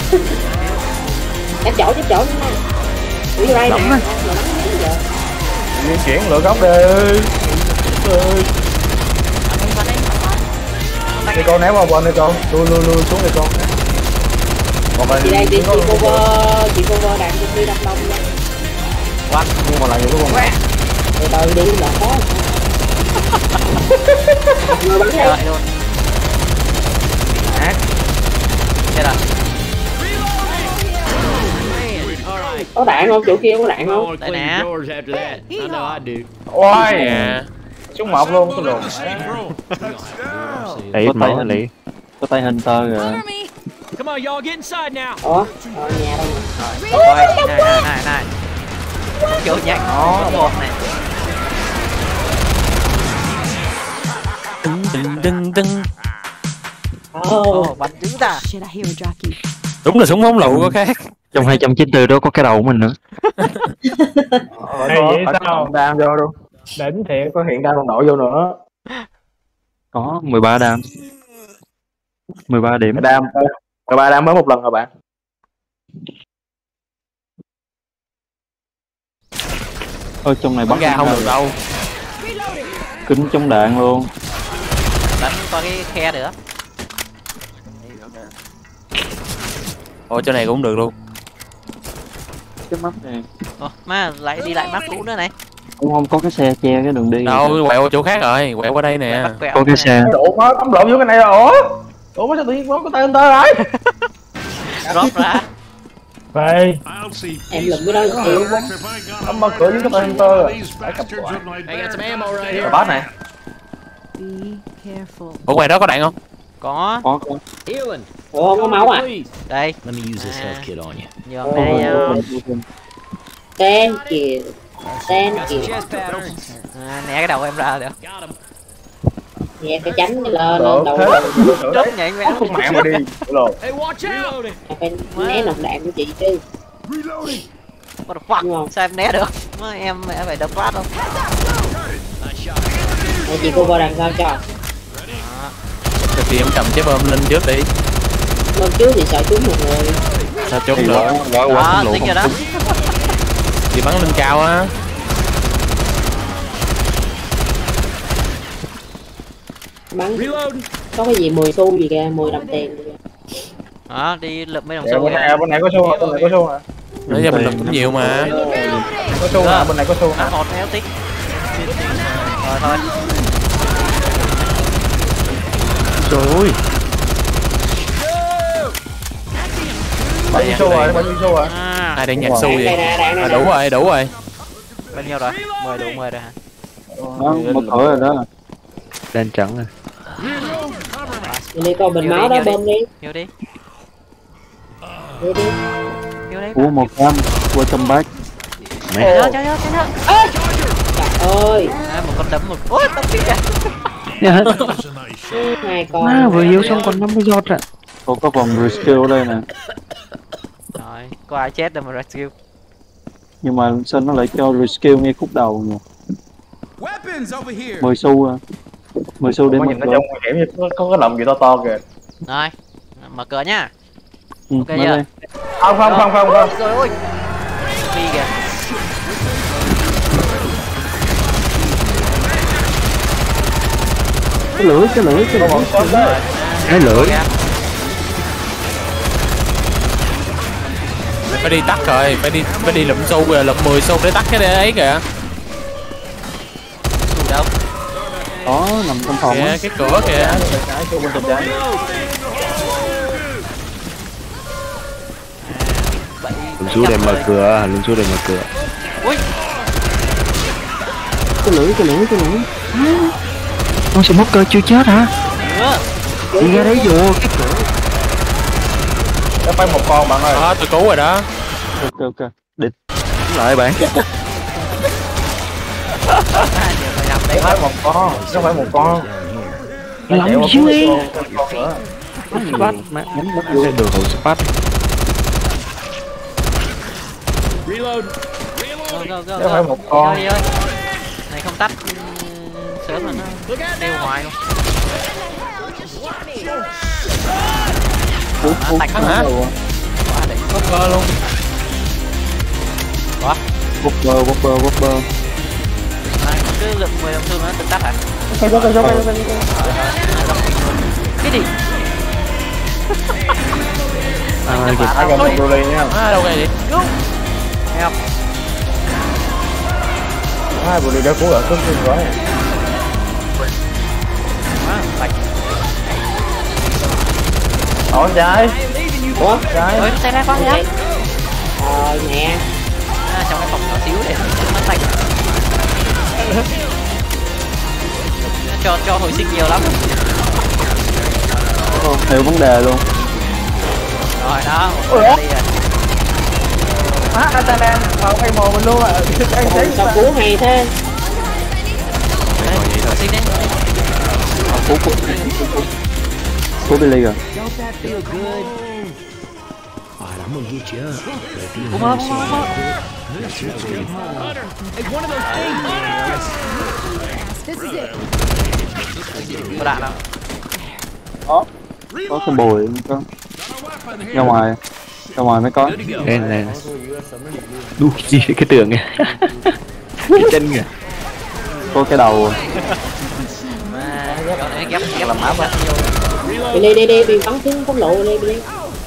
G: Em chỗ chứ nè. Ui đây nè.
A: Di chuyển lựa góc đi. Đi con ném vào bên đi con. Lui xuống đi con. Còn
G: Chị đây đi chị cover đạn chuẩn bị đâm đông nha.
A: Quát nhưng mà lại nhiều cái con.
G: Từ từ đi là có. Người bắn
B: lại luôn. Chết rồi.
G: Có đạn không? Chỗ kia có đạn không?
B: Đây nè.
A: Ôi. Xuống một luôn cái đồ.
E: Lấy máu lấy.
A: Có tay Hunter rồi.
D: Come on, y'all, get inside now.
G: Ủa? Nhà đâu?
B: Rồi, này. Chỗ nhạc nó một này. Đừng. Bắn dữ ta.
C: Đúng là súng phóng lựu có khác.
E: Trong 294 đó có cái đầu của mình nữa.
F: Hay vậy sao?
A: Đam vô đâu.
F: Đỉnh thiệt.
A: Có hiện đam đồng đội vô nữa.
E: Có 13 đam. 13 điểm.
A: Đam. 13 đam mới một lần rồi bạn. Ôi trong này
C: Bắn ra không được đâu.
A: Kính chống đạn luôn.
B: Đánh coi cái khe nữa.
C: Ồ chỗ này cũng được luôn.
A: Cái mắt này.
B: Má lại đi lại mắt cũ nữa này.
A: Cũng không có cái xe che cái đường đi.
C: Đâu quẹo qua chỗ khác rồi, quẹo qua đây nè.
E: Có cái xe.
A: Ủa má tấm lộn vô cái này rồi. Ủa má sao tự nhiên có tay Hunter rồi.
B: Drop ra.
F: Vậy
G: Em lùm cái đó chịu quá.
A: Tấm mở cửa với cái tay Hunter rồi.
D: I got some ammo right here.
A: Bát này.
C: Ủa ngoài đó có đạn không?
B: Có.
D: Healing.
G: Ủa không có máu à?
B: Đây.
D: Let me use this health kit on you.
B: Nhường đây nhau.
G: Thank you.
D: Got some chest patterns.
B: Né cái đầu em ra được.
D: Got him.
G: Dạ cái tránh lên đầu.
B: Trốn nhảy mẹ.
A: Không mẹ mà đi.
D: Hey, watch out.
G: Phải né nòng đạn của chị chứ.
B: What the fuck? Sao em né được? Má em phải đập phát không?
G: Để chị cover đằng sau cho.
C: Thì em cầm trái bom lên trước đi.
G: Bên trước thì sợ trúng một người.
C: Sao trốn
A: Thì
C: được?
B: Đó, tính rồi đó.
C: Thì bắn lên cao á.
G: Bắn
D: Reload.
G: có cái gì 10 xu gì kìa, 10 đồng tiền.
B: Đó, đi lượm mấy đồng
A: Dạ,
B: xu.
A: bên này có xu hả? Bên này có xu hả?
C: Nói ra mình lụm cũng nhiều mà.
A: Có xu hả? Bên này có xu hả?
B: Một méo tích. Rồi thôi.
E: Trời ơi.
A: Bao nhiêu xu rồi? Bao nhiêu xu rồi?
C: Ai đang nhặt xu vậy?
G: Đạn
C: Đủ rồi, đủ rồi.
B: Bao nhiêu rồi? 10 đủ 10 rồi hả?
A: Đó, mở cửa rồi đó.
E: Đen trắng rồi.
G: Đi coi bình máu đó bơm đi.
B: Vô đi.
G: Đi đi.
B: Vô đi.
A: Ủa 100. Welcome back.
B: Trời ơi, trời ơi.
G: Trời ơi.
B: Một con đấm một. Ôi, tao kìa.
G: Hai con.
E: Vừa yếu xong còn 50 giọt ạ.
A: Có vòng reskill ở đây nè.
B: Rồi, có ai chết đâu mà rescue.
A: Nhưng mà sao nó lại cho reskill ngay khúc đầu nhỉ?
D: Weapons over here.
A: 10 xu à. 10 xu để
H: nhìn nó trông nguy hiểm như có cái lồng gì to to kìa.
B: Rồi, mở cửa nha.
A: Ok
B: chưa?
H: Không.
B: Rồi ôi. Phi kìa.
A: Cái lưỡi.
E: Cái lưỡi.
C: Phải đi tắt rồi, phải đi lụm xu rồi, lụm 10 xu để tắt cái ấy kìa.
B: Đâu?
A: Đó, nằm trong phòng á.
C: Cái cửa kìa.
E: Lùn xuống để mở cửa, lùn xuống để mở cửa.
B: Ui.
A: Cái lưỡi. Con smoker chưa chết hả? Đi ra đấy vô cái cửa.
H: Nó phải một con bạn ơi.
C: Tôi cứu rồi đó.
A: Ok. Địch. Lại bạn.
H: Nó phải một con, nó phải một con.
A: Lắm chứ đi. Spat mà nhắm mất vô đường hồ Spat.
D: Reload.
B: Go.
H: Nó phải một con.
B: Đi ơi. Này không tắt sớm là nó kêu hoài luôn. Tạch hả?
C: Không cơ luôn.
A: Whopper.
B: Này cứ lực 10 đồng thương nó tự tắt hả?
H: Cái
B: gì?
H: ai gần một đô nha.
C: Đâu kìa vậy?
B: Thấy không?
H: Hai bộ đã cứu ở cướp thương rồi.
B: Tạch.
H: Ủa trái.
G: Ủa?
H: Trái.
B: Ôi, nó xe ra con vậy?
G: Nè.
B: Trong cái phòng nhỏ xíu để nó tạch. Cho hồi sinh nhiều lắm.
A: Hiểu vấn đề luôn.
B: Rồi đó.
H: Ủa?
B: Đi rồi.
H: Anh ta đang vào cây mồ mình luôn à.
G: Sao cứu hay thế?
B: Hồi sinh đi.
A: Cứu Billy rồi.
B: Cũng mơ. Có đạn đâu?
A: Có cái bồi có. Ra ngoài mới có.
E: Đây này. Đu gì cái tường kìa. Cái chân kìa.
A: Có cái đầu.
B: Làm áp á.
G: Đi bị bắn xuống phóng lộ đi.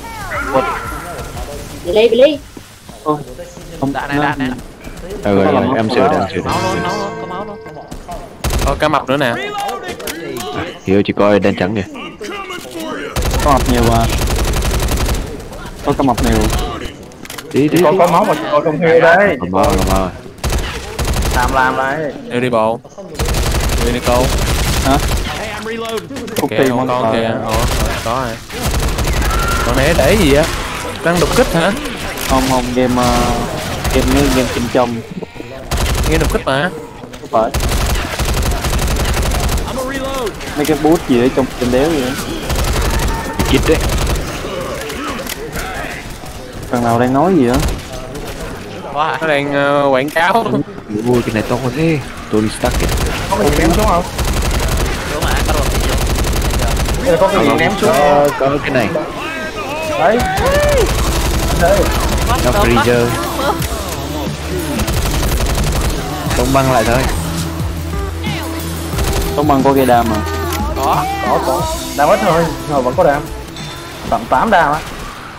G: Billy.
A: Không
B: Đạn nè.
E: Rồi em sửa.
B: Máu luôn, có máu luôn.
C: Có cá mập nữa nè.
E: Hiểu chỉ coi đen trắng kìa.
A: Có mập nhiều mà. Có cá mập nhiều.
E: Đi.
H: Có máu mà có trong heo đấy.
E: Còn mau.
H: Làm đấy.
C: Đi bộ. Đi câu.
A: Hả?
C: Kìa, con kìa. Có rồi. Con này để gì á? Đang đục kích hả?
A: Không, game game trong.
C: Nghe đục kích mà.
A: Không phải. Mấy cái boost gì ở trong trên đéo vậy.
E: Chít đấy.
A: Thằng nào đang nói gì á?
C: Nó đang quảng cáo.
E: Ui cái này to thế. Tony Stark kìa.
H: Có cái gì ném xuống không?
B: Đúng mà, có đồ gì chưa?
H: Có cái gì ném xuống.
E: Có cái này.
H: Đấy. Đây.
E: Nó freezer. Không băng lại thôi.
A: Không bằng có cây đam mà.
H: Có. Đam ít thôi, rồi vẫn có đam. Tầm 8 đam á.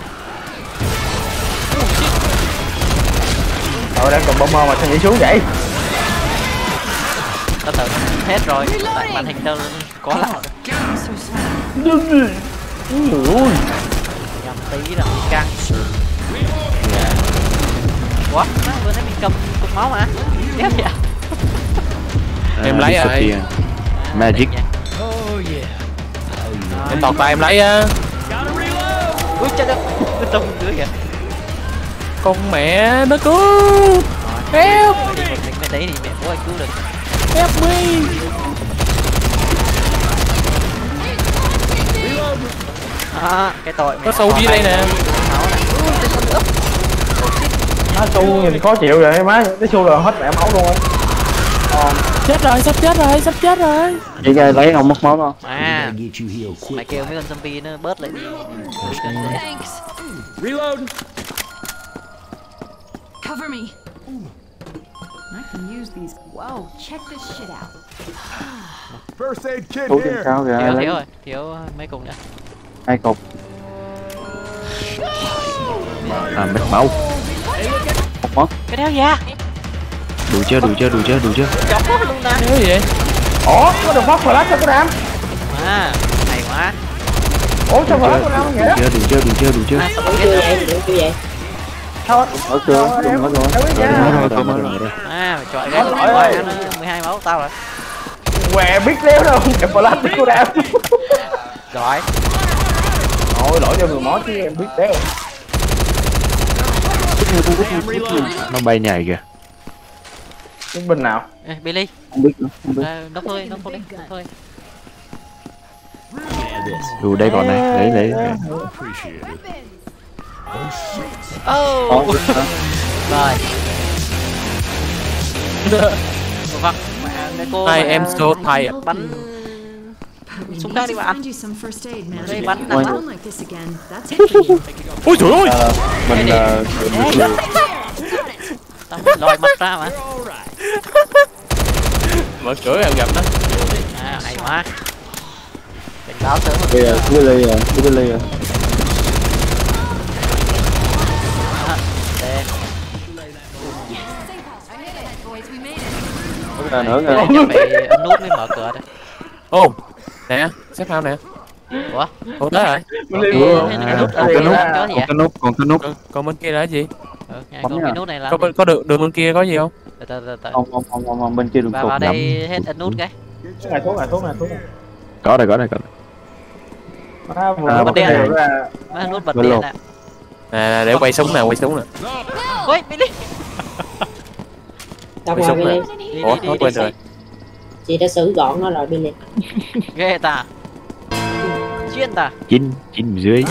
H: Đang còn bom mà sao nhảy xuống vậy?
B: Nó tự hết rồi, tại màn hình đâu có nào. Nhầm tí là bị căng. What? Nó vừa thấy mình cầm cục máu mà. Đéo vậy?
C: Em lấy rồi.
E: Magic.
C: Em tọt tay em lấy á.
B: Ui trời ơi, nó tung dưới kìa.
C: Con mẹ nó cứu. Help.
B: Mẹ tí thì mẹ bố anh cứu được.
C: Help me.
B: Cái tội
C: có sâu dưới đây nè.
H: Má su nhìn khó chịu rồi má, cái su là hết mẹ máu luôn á.
C: Chết rồi, sắp chết rồi.
A: Chị gai lấy không mất máu đâu.
B: À, mày kêu mấy con zombie nó bớt lại đi.
D: Reload.
I: Cover me. I can use these. Whoa, check this shit out.
D: First aid kit
A: Cứu trên
D: here.
A: cao kìa.
B: Thiếu rồi, thiếu mấy cục nữa.
A: 2 cục.
E: À mất máu.
B: Cái đéo da.
E: Đủ chưa?
B: Chọc quá luôn ta.
C: Cái gì vậy?
H: Ủa có được phát flash cho cái đám.
B: À, hay quá.
H: Ủa sao flash của đám vậy đó?
E: Đủ chưa?
B: Sao
G: Đủ
B: biết
G: chưa
B: được?
G: vậy? Đủ chưa vậy?
H: Sao
A: Mở chưa? Mở rồi.
B: À, mày chọi cái 12 máu tao rồi.
H: què biết đéo đâu, em flash biết của đám.
B: Rồi.
H: Ôi lỗi cho người mó chứ em biết đéo.
E: Nó bay nhảy kìa.
H: Chiến binh nào?
B: Ê, Billy.
A: Không biết nữa.
B: Nó thôi đi.
E: Đủ đây còn này, lấy.
B: Oh. Rồi. Vâng, mẹ cô.
C: Hai em số thầy ạ.
B: Bắn súng khác đi bạn. Đây bắn
A: Ôi.
B: nặng.
C: Ôi trời ơi.
A: Mình
B: Tao lòi mặt ra mà.
C: Mở cửa em gặp đó.
B: À, hay quá. Cảnh báo sớm rồi.
A: bây giờ cứ Billy rồi.
B: Đây.
A: Nữa
B: Đây, chắc phải ấn nút mới mở cửa đây.
C: Ô, nè, xếp phao nè.
B: Ủa?
C: Ủa tới rồi.
E: Còn cái nút.
C: Còn bên kia là cái gì?
B: Còn cái nút này là
C: Có đường bên kia có gì không?
B: từ.
A: Không bên kia đường
B: Vào
A: cột
B: đây hết ấn nút cái.
H: Thuốc này.
E: Có đây.
B: Bật đèn này. Má nút bật đèn nè.
C: Nè, để quay súng nè.
B: Ôi, Billy.
G: Đâu
C: Quay
G: rồi
C: súng nè.
G: Billy?
C: Ủa, nó quên rồi.
G: Chị đã xử gọn nó rồi Billy.
B: Ghê ta. Chuyên ta.
E: 9 dưới.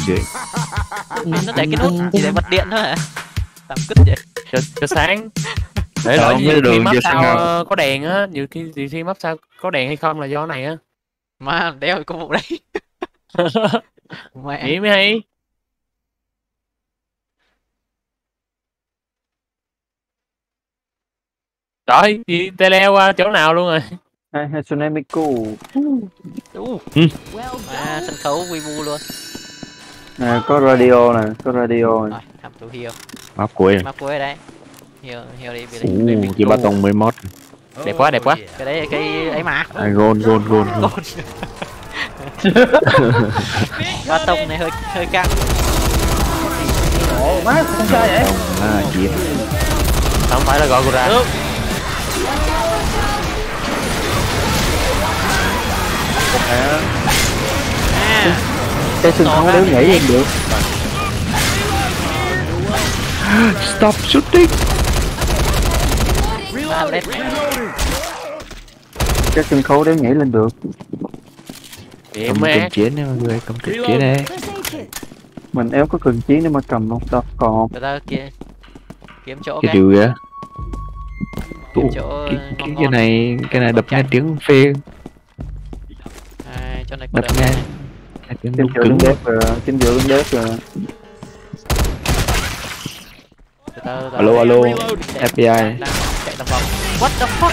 B: Nó để cái nút chỉ để bật điện thôi hả? Tạm cứt vậy.
C: Cho sáng. Để
E: Sao
C: lỡ
E: không
C: nhiều
E: biết
C: khi
E: đường
C: map
E: chưa
C: sao
E: sao?
C: có đèn á, nhiều khi map sao có đèn hay không là do này á.
B: Mà đeo công vụ đây. Mẹ.
C: Nghĩ mới hay. Trời, chị tele qua chỗ nào luôn rồi.
A: hai xuân em cô.
B: À, sân khấu Weibo luôn.
A: Nè có radio nè.
B: Rồi, hàm thủ hiệu.
E: Map cuối.
B: Map cuối đây. Hiệu đi Billy.
E: Chỉ ba tông 11.
C: Đẹp quá.
B: Cái đấy cái ấy mà.
E: Gôn.
B: Ba tông này hơi căng.
H: Ồ má không sao vậy?
E: Chiến.
C: Không phải là gọi cô ra.
A: Cái sân khấu đéo nhảy lên được.
E: Stop shooting.
B: Lên.
A: Cái sân khấu đéo nhảy lên được.
C: Em
E: Cầm
C: mẹ.
E: chiến nè mọi người, cầm chiến này.
A: Mình éo có cần chiến để mà cầm không đâu. Còn
B: Từ từ kia. Kiếm chỗ
E: Cái điều kìa.
B: Kiếm chỗ
E: Cái này đập nghe tiếng phê.
B: Chỗ này
E: Đập nghe tiếng
A: trên
E: đúng
A: giữa
E: cứng.
A: đứng đếp rồi. Trên giữa đứng đếp rồi.
E: Alo FBI.
B: Chạy tầm vòng. What the fuck?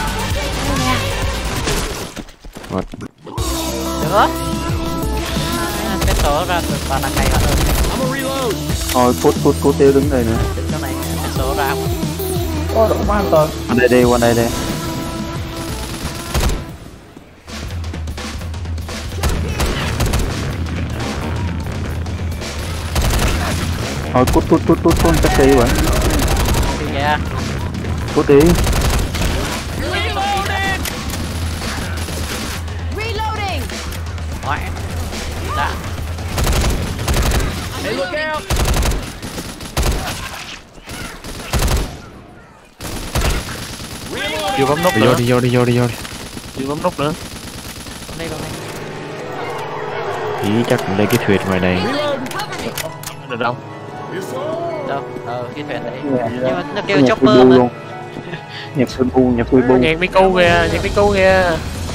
B: Được. Cái số ra từ toàn là ngày bạn ơi.
A: Thôi cút tiêu đứng đây nữa.
B: Chỗ này cái số ra.
H: Có đủ má anh Tơn.
A: Qua đây đi. Thôi cút chắc đi vậy.
B: Kìa.
A: Cút đi.
B: Ngoại. Dạ.
D: Hey, look out!
C: Chưa bấm nút
E: Đi
C: nữa.
E: vô.
C: Chưa bấm nút nữa.
B: Đây.
E: Ý chắc cũng đây cái thuyền ngoài này.
C: Được đâu?
B: Đâu? Cái thuyền đấy.
A: Yeah.
B: Nhưng mà nó kêu
A: Nhạc
B: chopper
A: Weibo
B: mà.
A: luôn. Nhạc Weibo.
C: Nhạc Miku kìa.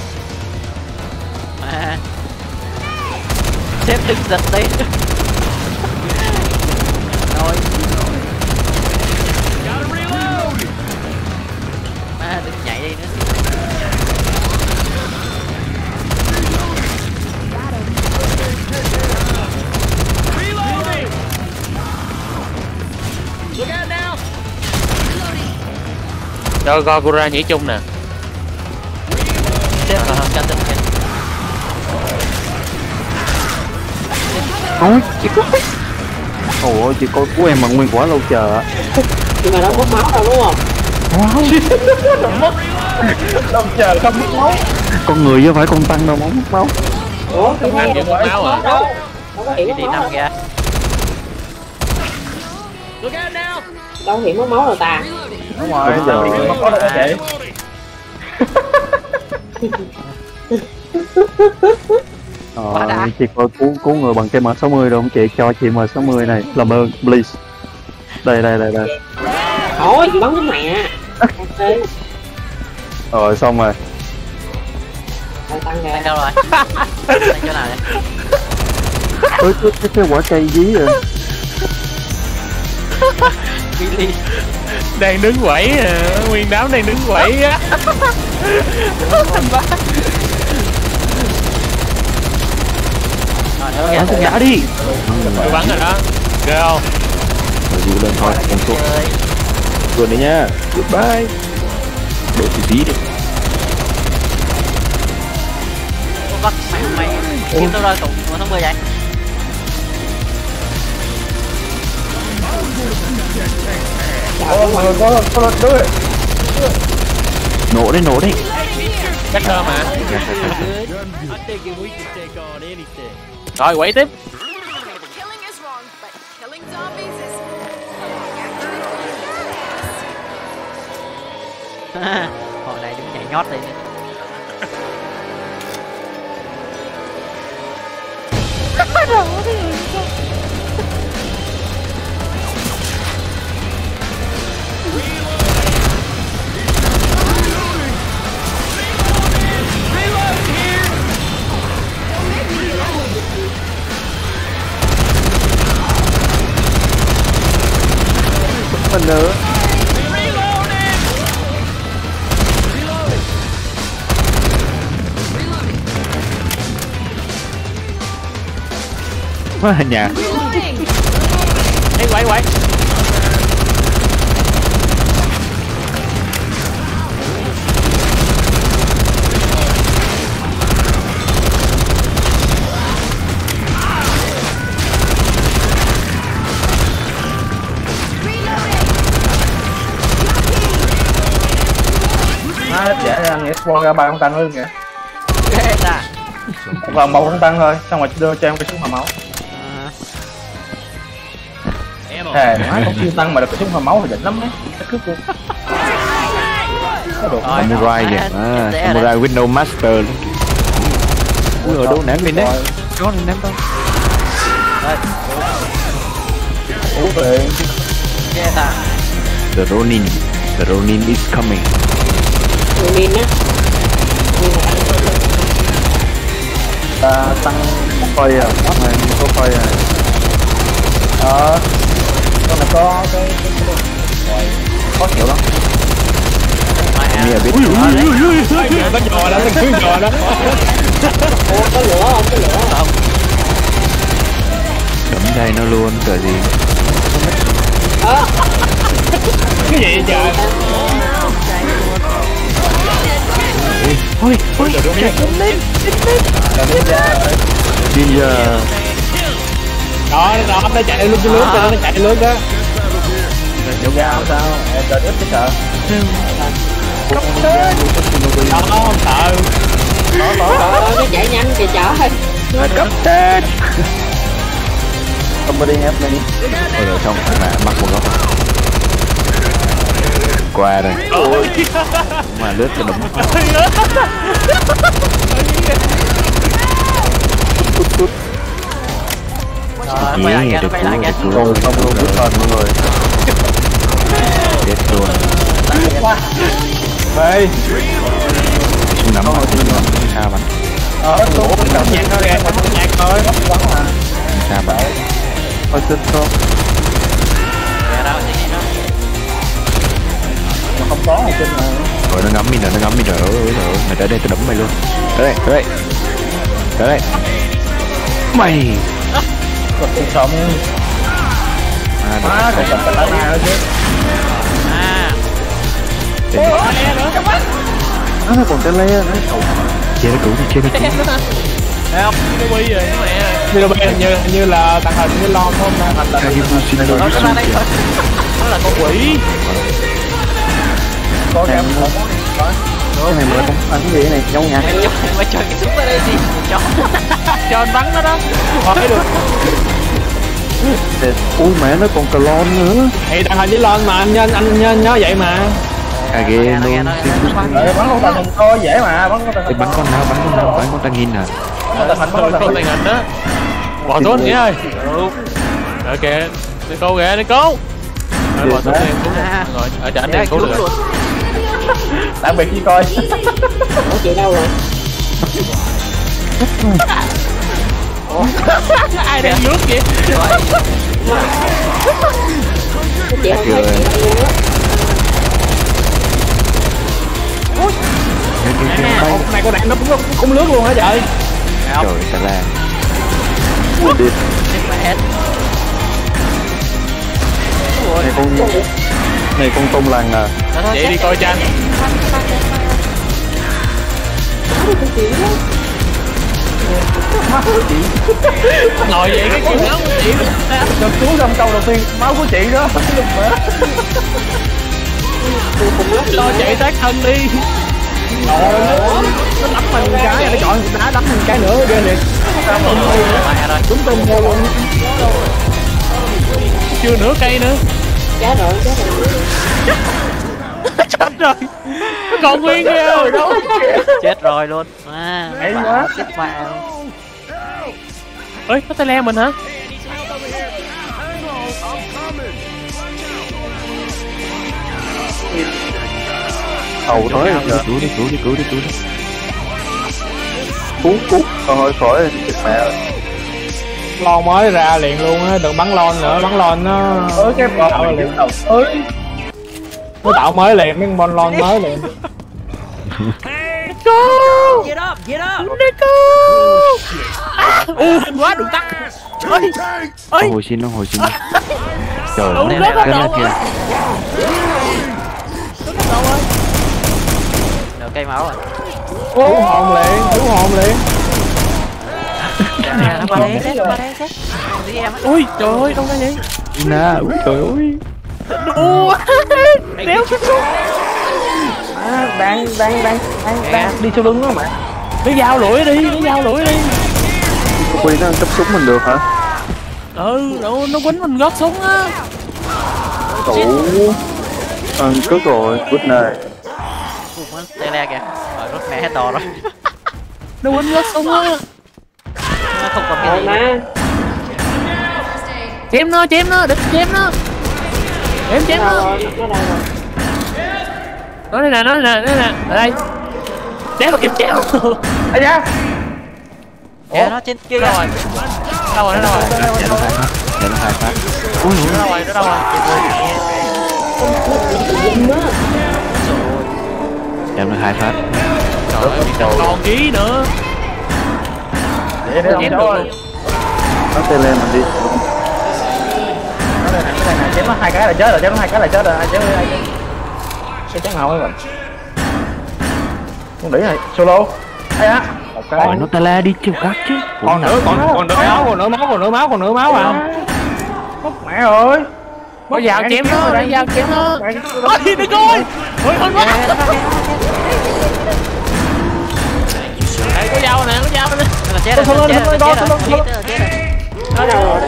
B: À. Sếp đừng giật đây. Rồi. À, đừng nhảy đây nữa.
C: Cho Gogora nhảy chung nè.
B: Xếp vào cho tinh kìa.
A: Ôi chị có ôi chị coi của em mà nguyên quả lâu chờ á.
G: Nhưng mà nó mất máu đâu đúng không?
H: Lâu chờ không mất máu.
A: Con người chứ phải con tăng đâu mà mất máu.
G: Ủa chị thấy
C: Mất máu à?
G: đâu có hiện mất
B: Đi
G: máu
B: năm
G: đâu.
B: kìa.
G: Đâu hiện mất máu rồi ta.
H: Đúng rồi,
A: Đúng rồi.
H: mất máu đâu có vậy.
A: Chị coi cứu người bằng cây M60 đâu không chị, cho chị M60 này làm ơn please. Đây.
G: Thôi chị bắn cái mẹ.
A: Rồi xong rồi.
G: Tăng
B: Đây
G: kìa.
B: đâu rồi? Đây chỗ nào vậy?
A: Ôi cái quả cây dí rồi.
B: Billy.
C: Đang đứng quẩy à, nguyên đám đang đứng quẩy á.
A: Bắn con đã đi.
C: Tôi bắn rồi đó. Ghê không?
A: Rồi dịu lên thôi, con xuống. Rồi đấy nha. Goodbye. Đổ tí đi.
B: Bắt mày kiếm tôi ra tụng mà không bơi vậy.
H: Mọi người có đứa.
A: Nổ đấy.
C: Cách thơ mà. Rồi quẩy tiếp.
J: Killing is wrong, but killing zombies is
B: Hồi này đứng nhảy nhót đi.
A: Mình nữa. Quá nhà.
C: Ê quẩy.
H: Dễ ra nghĩa spawn ra 3 con tăng luôn kìa.
B: Ghê ta.
H: Vào một con tăng thôi, xong rồi đưa cho em cái súng hỏa máu. Thề nói con siêu tăng mà được cái súng hỏa máu là đỉnh lắm đấy. Nó cướp luôn.
A: Samurai kìa. Samurai with no master luôn. Ui rồi đâu ném lên đấy. Có ném đâu.
H: Ủa về.
B: Ghê ta.
A: The Ronin is coming.
G: Ronin á.
H: Ta tăng
A: Coi à, này có coi à.
H: Con này có cái khó chịu lắm.
A: Nghe biết.
F: Nó giò đó, nó cứ giò đó.
G: Ủa có lửa không? Có lửa không?
A: Đấm đây nó luôn cỡ gì.
F: Cái gì vậy trời?
A: Ôi đi
F: Đó, nó chạy luôn cái lướt đó, nó chạy lướt đó.
H: Vô ra sao? Em đợi ít chứ sợ.
F: Đó, không sợ.
G: Nó chạy nhanh kìa trời.
A: cấp tên.
H: Không có đi ép đi.
A: Ôi rồi xong mà mắc một góc. Qua rồi. Mà lướt cho đúng.
B: Quay lại kìa.
A: Rồi xong luôn rút thần mọi người. Chết luôn.
H: Đây.
A: Không nắm rồi sao bạn.
H: Xuống cầm nhạc thôi kìa, cầm nhạc thôi.
A: Sao bạn. Ôi chết không.
H: Mà không có ở trên này.
A: Rồi nó ngắm mình rồi. Mày tới đây tôi đấm mày luôn. Tới đây. Mày.
H: Còn cuộc sống. Còn cầm cái lá nào chứ.
A: Nó còn tên le nữa. Chia nó cũ đi, chia nó cũ.
C: Thấy không? Minobi rồi mẹ.
F: Minobi hình như là tàng hình với lon không? Tàng hình là
B: Nó ra đây thôi.
C: Nó là con quỷ.
H: Có em không có.
A: Cái này mà là con cái gì này, nhau nhạc.
B: Mày chơi cái súng ra đây đi. Chó.
C: Cho anh bắn nó đó.
F: thấy được.
A: Ui mẹ nó còn clone nữa.
F: Thì tàng hình với lon mà anh nhớ vậy mà.
A: Ghê luôn.
H: Bắn con tàng hình thôi dễ mà, bắn con tàng hình.
E: Bắn con con ta nghìn à.
H: Tàng hình
C: Con tàng hình đó. Bỏ tốt nghĩa ơi. Ok, đi cô kìa, đi cô. Bỏ tốt em cứu rồi, ở trả anh em cứu được.
H: Tạm biệt đi coi.
G: Ủa chị đâu rồi?
C: Ai đang nước vậy?
G: Chị không thấy chị đâu nữa.
F: Con này con đạn nó cũng lướt luôn hả trời?
E: Trời ta la.
A: Này con tung lằn à.
C: Vậy đi coi cho anh. Ngồi vậy cái chuyện máu của chị
H: Đợt xuống trong câu đầu tiên máu của chị đó.
C: lo chạy tác thân đi.
F: Nó đấm mình cái, nó chọn đá đấm mình cái nữa ghê liệt. Chúng tôi mua luôn.
C: Chưa nửa cây nữa.
G: Chết rồi.
C: Chết rồi. Nó còn nguyên kia rồi đâu.
B: Chết rồi luôn.
H: Hay quá.
B: Chết mẹ.
C: Ơi, có tay le mình hả?
A: Hầu tới rồi.
E: Cứu đi.
A: Cú. Thôi khỏi mẹ.
F: Lon mới ra liền luôn á, đừng bắn lon nữa, bắn lon nó
H: Cái tạo liền đầu ơi.
F: nó tạo mới liền, mấy con lon mới liền.
B: Get up.
C: Quá đừng tắt.
E: Hồi xin. Trời ơi, cái đó kìa.
B: Được cây máu rồi.
F: Cứu hồn liền.
B: Nó qua đây xét. Đi em.
C: Ui, trời ơi, đâu ra vậy?
E: Na, trời ơi.
C: Đùa. Đéo cái xuống.
H: Đang đi sau lưng đó mà.
C: Lấy dao lưỡi đi.
A: Quy nó cấp súng mình được hả?
C: Nó quýnh mình gót súng á.
A: Cất rồi, good này.
B: Tê le kìa. Rút mẹ hết to rồi.
C: Nó quýnh gót súng á.
B: Nó không còn cái gì.
C: Chém nó, đừng chém nó. Em chém nó. Nó đây nè, ở đây. Đéo kịp chéo.
H: Ây da.
B: Kìa nó trên kia rồi.
C: Đâu rồi?
E: Chạy nó hai phát.
C: Ui, nó đâu rồi?
E: Chạy nó hai phát.
C: Trời ơi, còn ký nữa.
H: Để ông cháu ơi.
A: Nó tên lên mình đi.
H: Nó đây này, chém nó 2 cái là chết rồi, chém nó 2 cái là chết rồi, ai chém đi. Cái chém hậu ấy mình. Con đĩ này, solo. Hay á. Một cái.
E: Nó ta la đi chiều cắt chứ.
F: Còn nửa máu à.
H: Mất mẹ ơi.
C: Có dao chém nó. Ôi, đi coi. Ôi, hên quá. Đây, có dao nè.
B: Chết rồi.
G: Nó đâu rồi?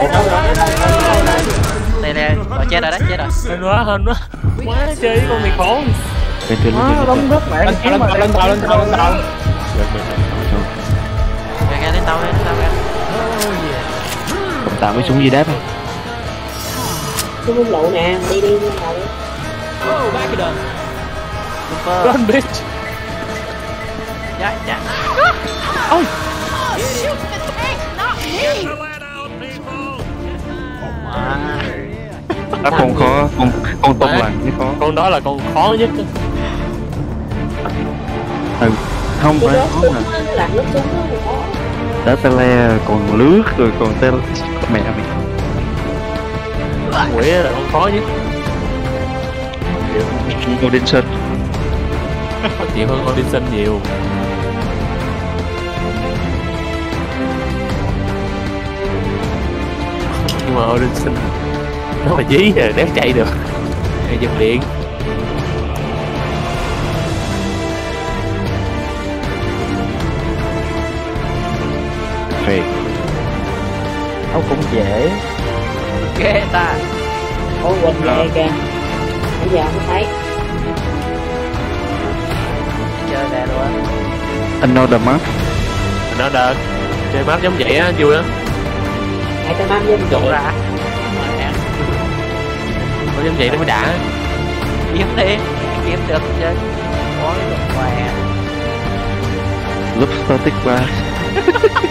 B: Đây nè, rồi chết rồi đấy.
C: Hên quá. Quá chơi con này khổ.
H: Đóng rất mẹ.
F: Lên tàu.
B: Kìa, lên tàu kìa.
E: Tạo cái súng gì đáp không?
G: Tôi muốn lộ nè, đi lên tàu.
C: Run bitch.
B: Dạ.
C: Ôi.
J: Shoot the tank, not me.
A: Nó còn khó, con tung lằn mới khó.
C: Con đó là con khó nhất.
A: Không phải khó mà. Đá tele còn lướt rồi còn tele mẹ mày.
C: Quỷ là con khó nhất.
A: Golden Sun.
C: chịu hơn audition nhiều. Nhưng mà audition nó mà dí rồi đéo chạy được, hay dừng điện.
E: Phê.
F: Nó cũng dễ.
B: Ghê ta.
G: Ôi quỳnh ghê kìa. Bây giờ không thấy.
B: Chơi nè luôn á.
E: Another map.
C: Nó đợt chơi map giống vậy á, vui á.
G: Hai cái map giống
B: Trộn
G: vậy.
B: ra.
C: Nó giống vậy nó mới đã.
B: Kiếm đi. Kiếm được chơi. Có được què.
E: Lúc static blast.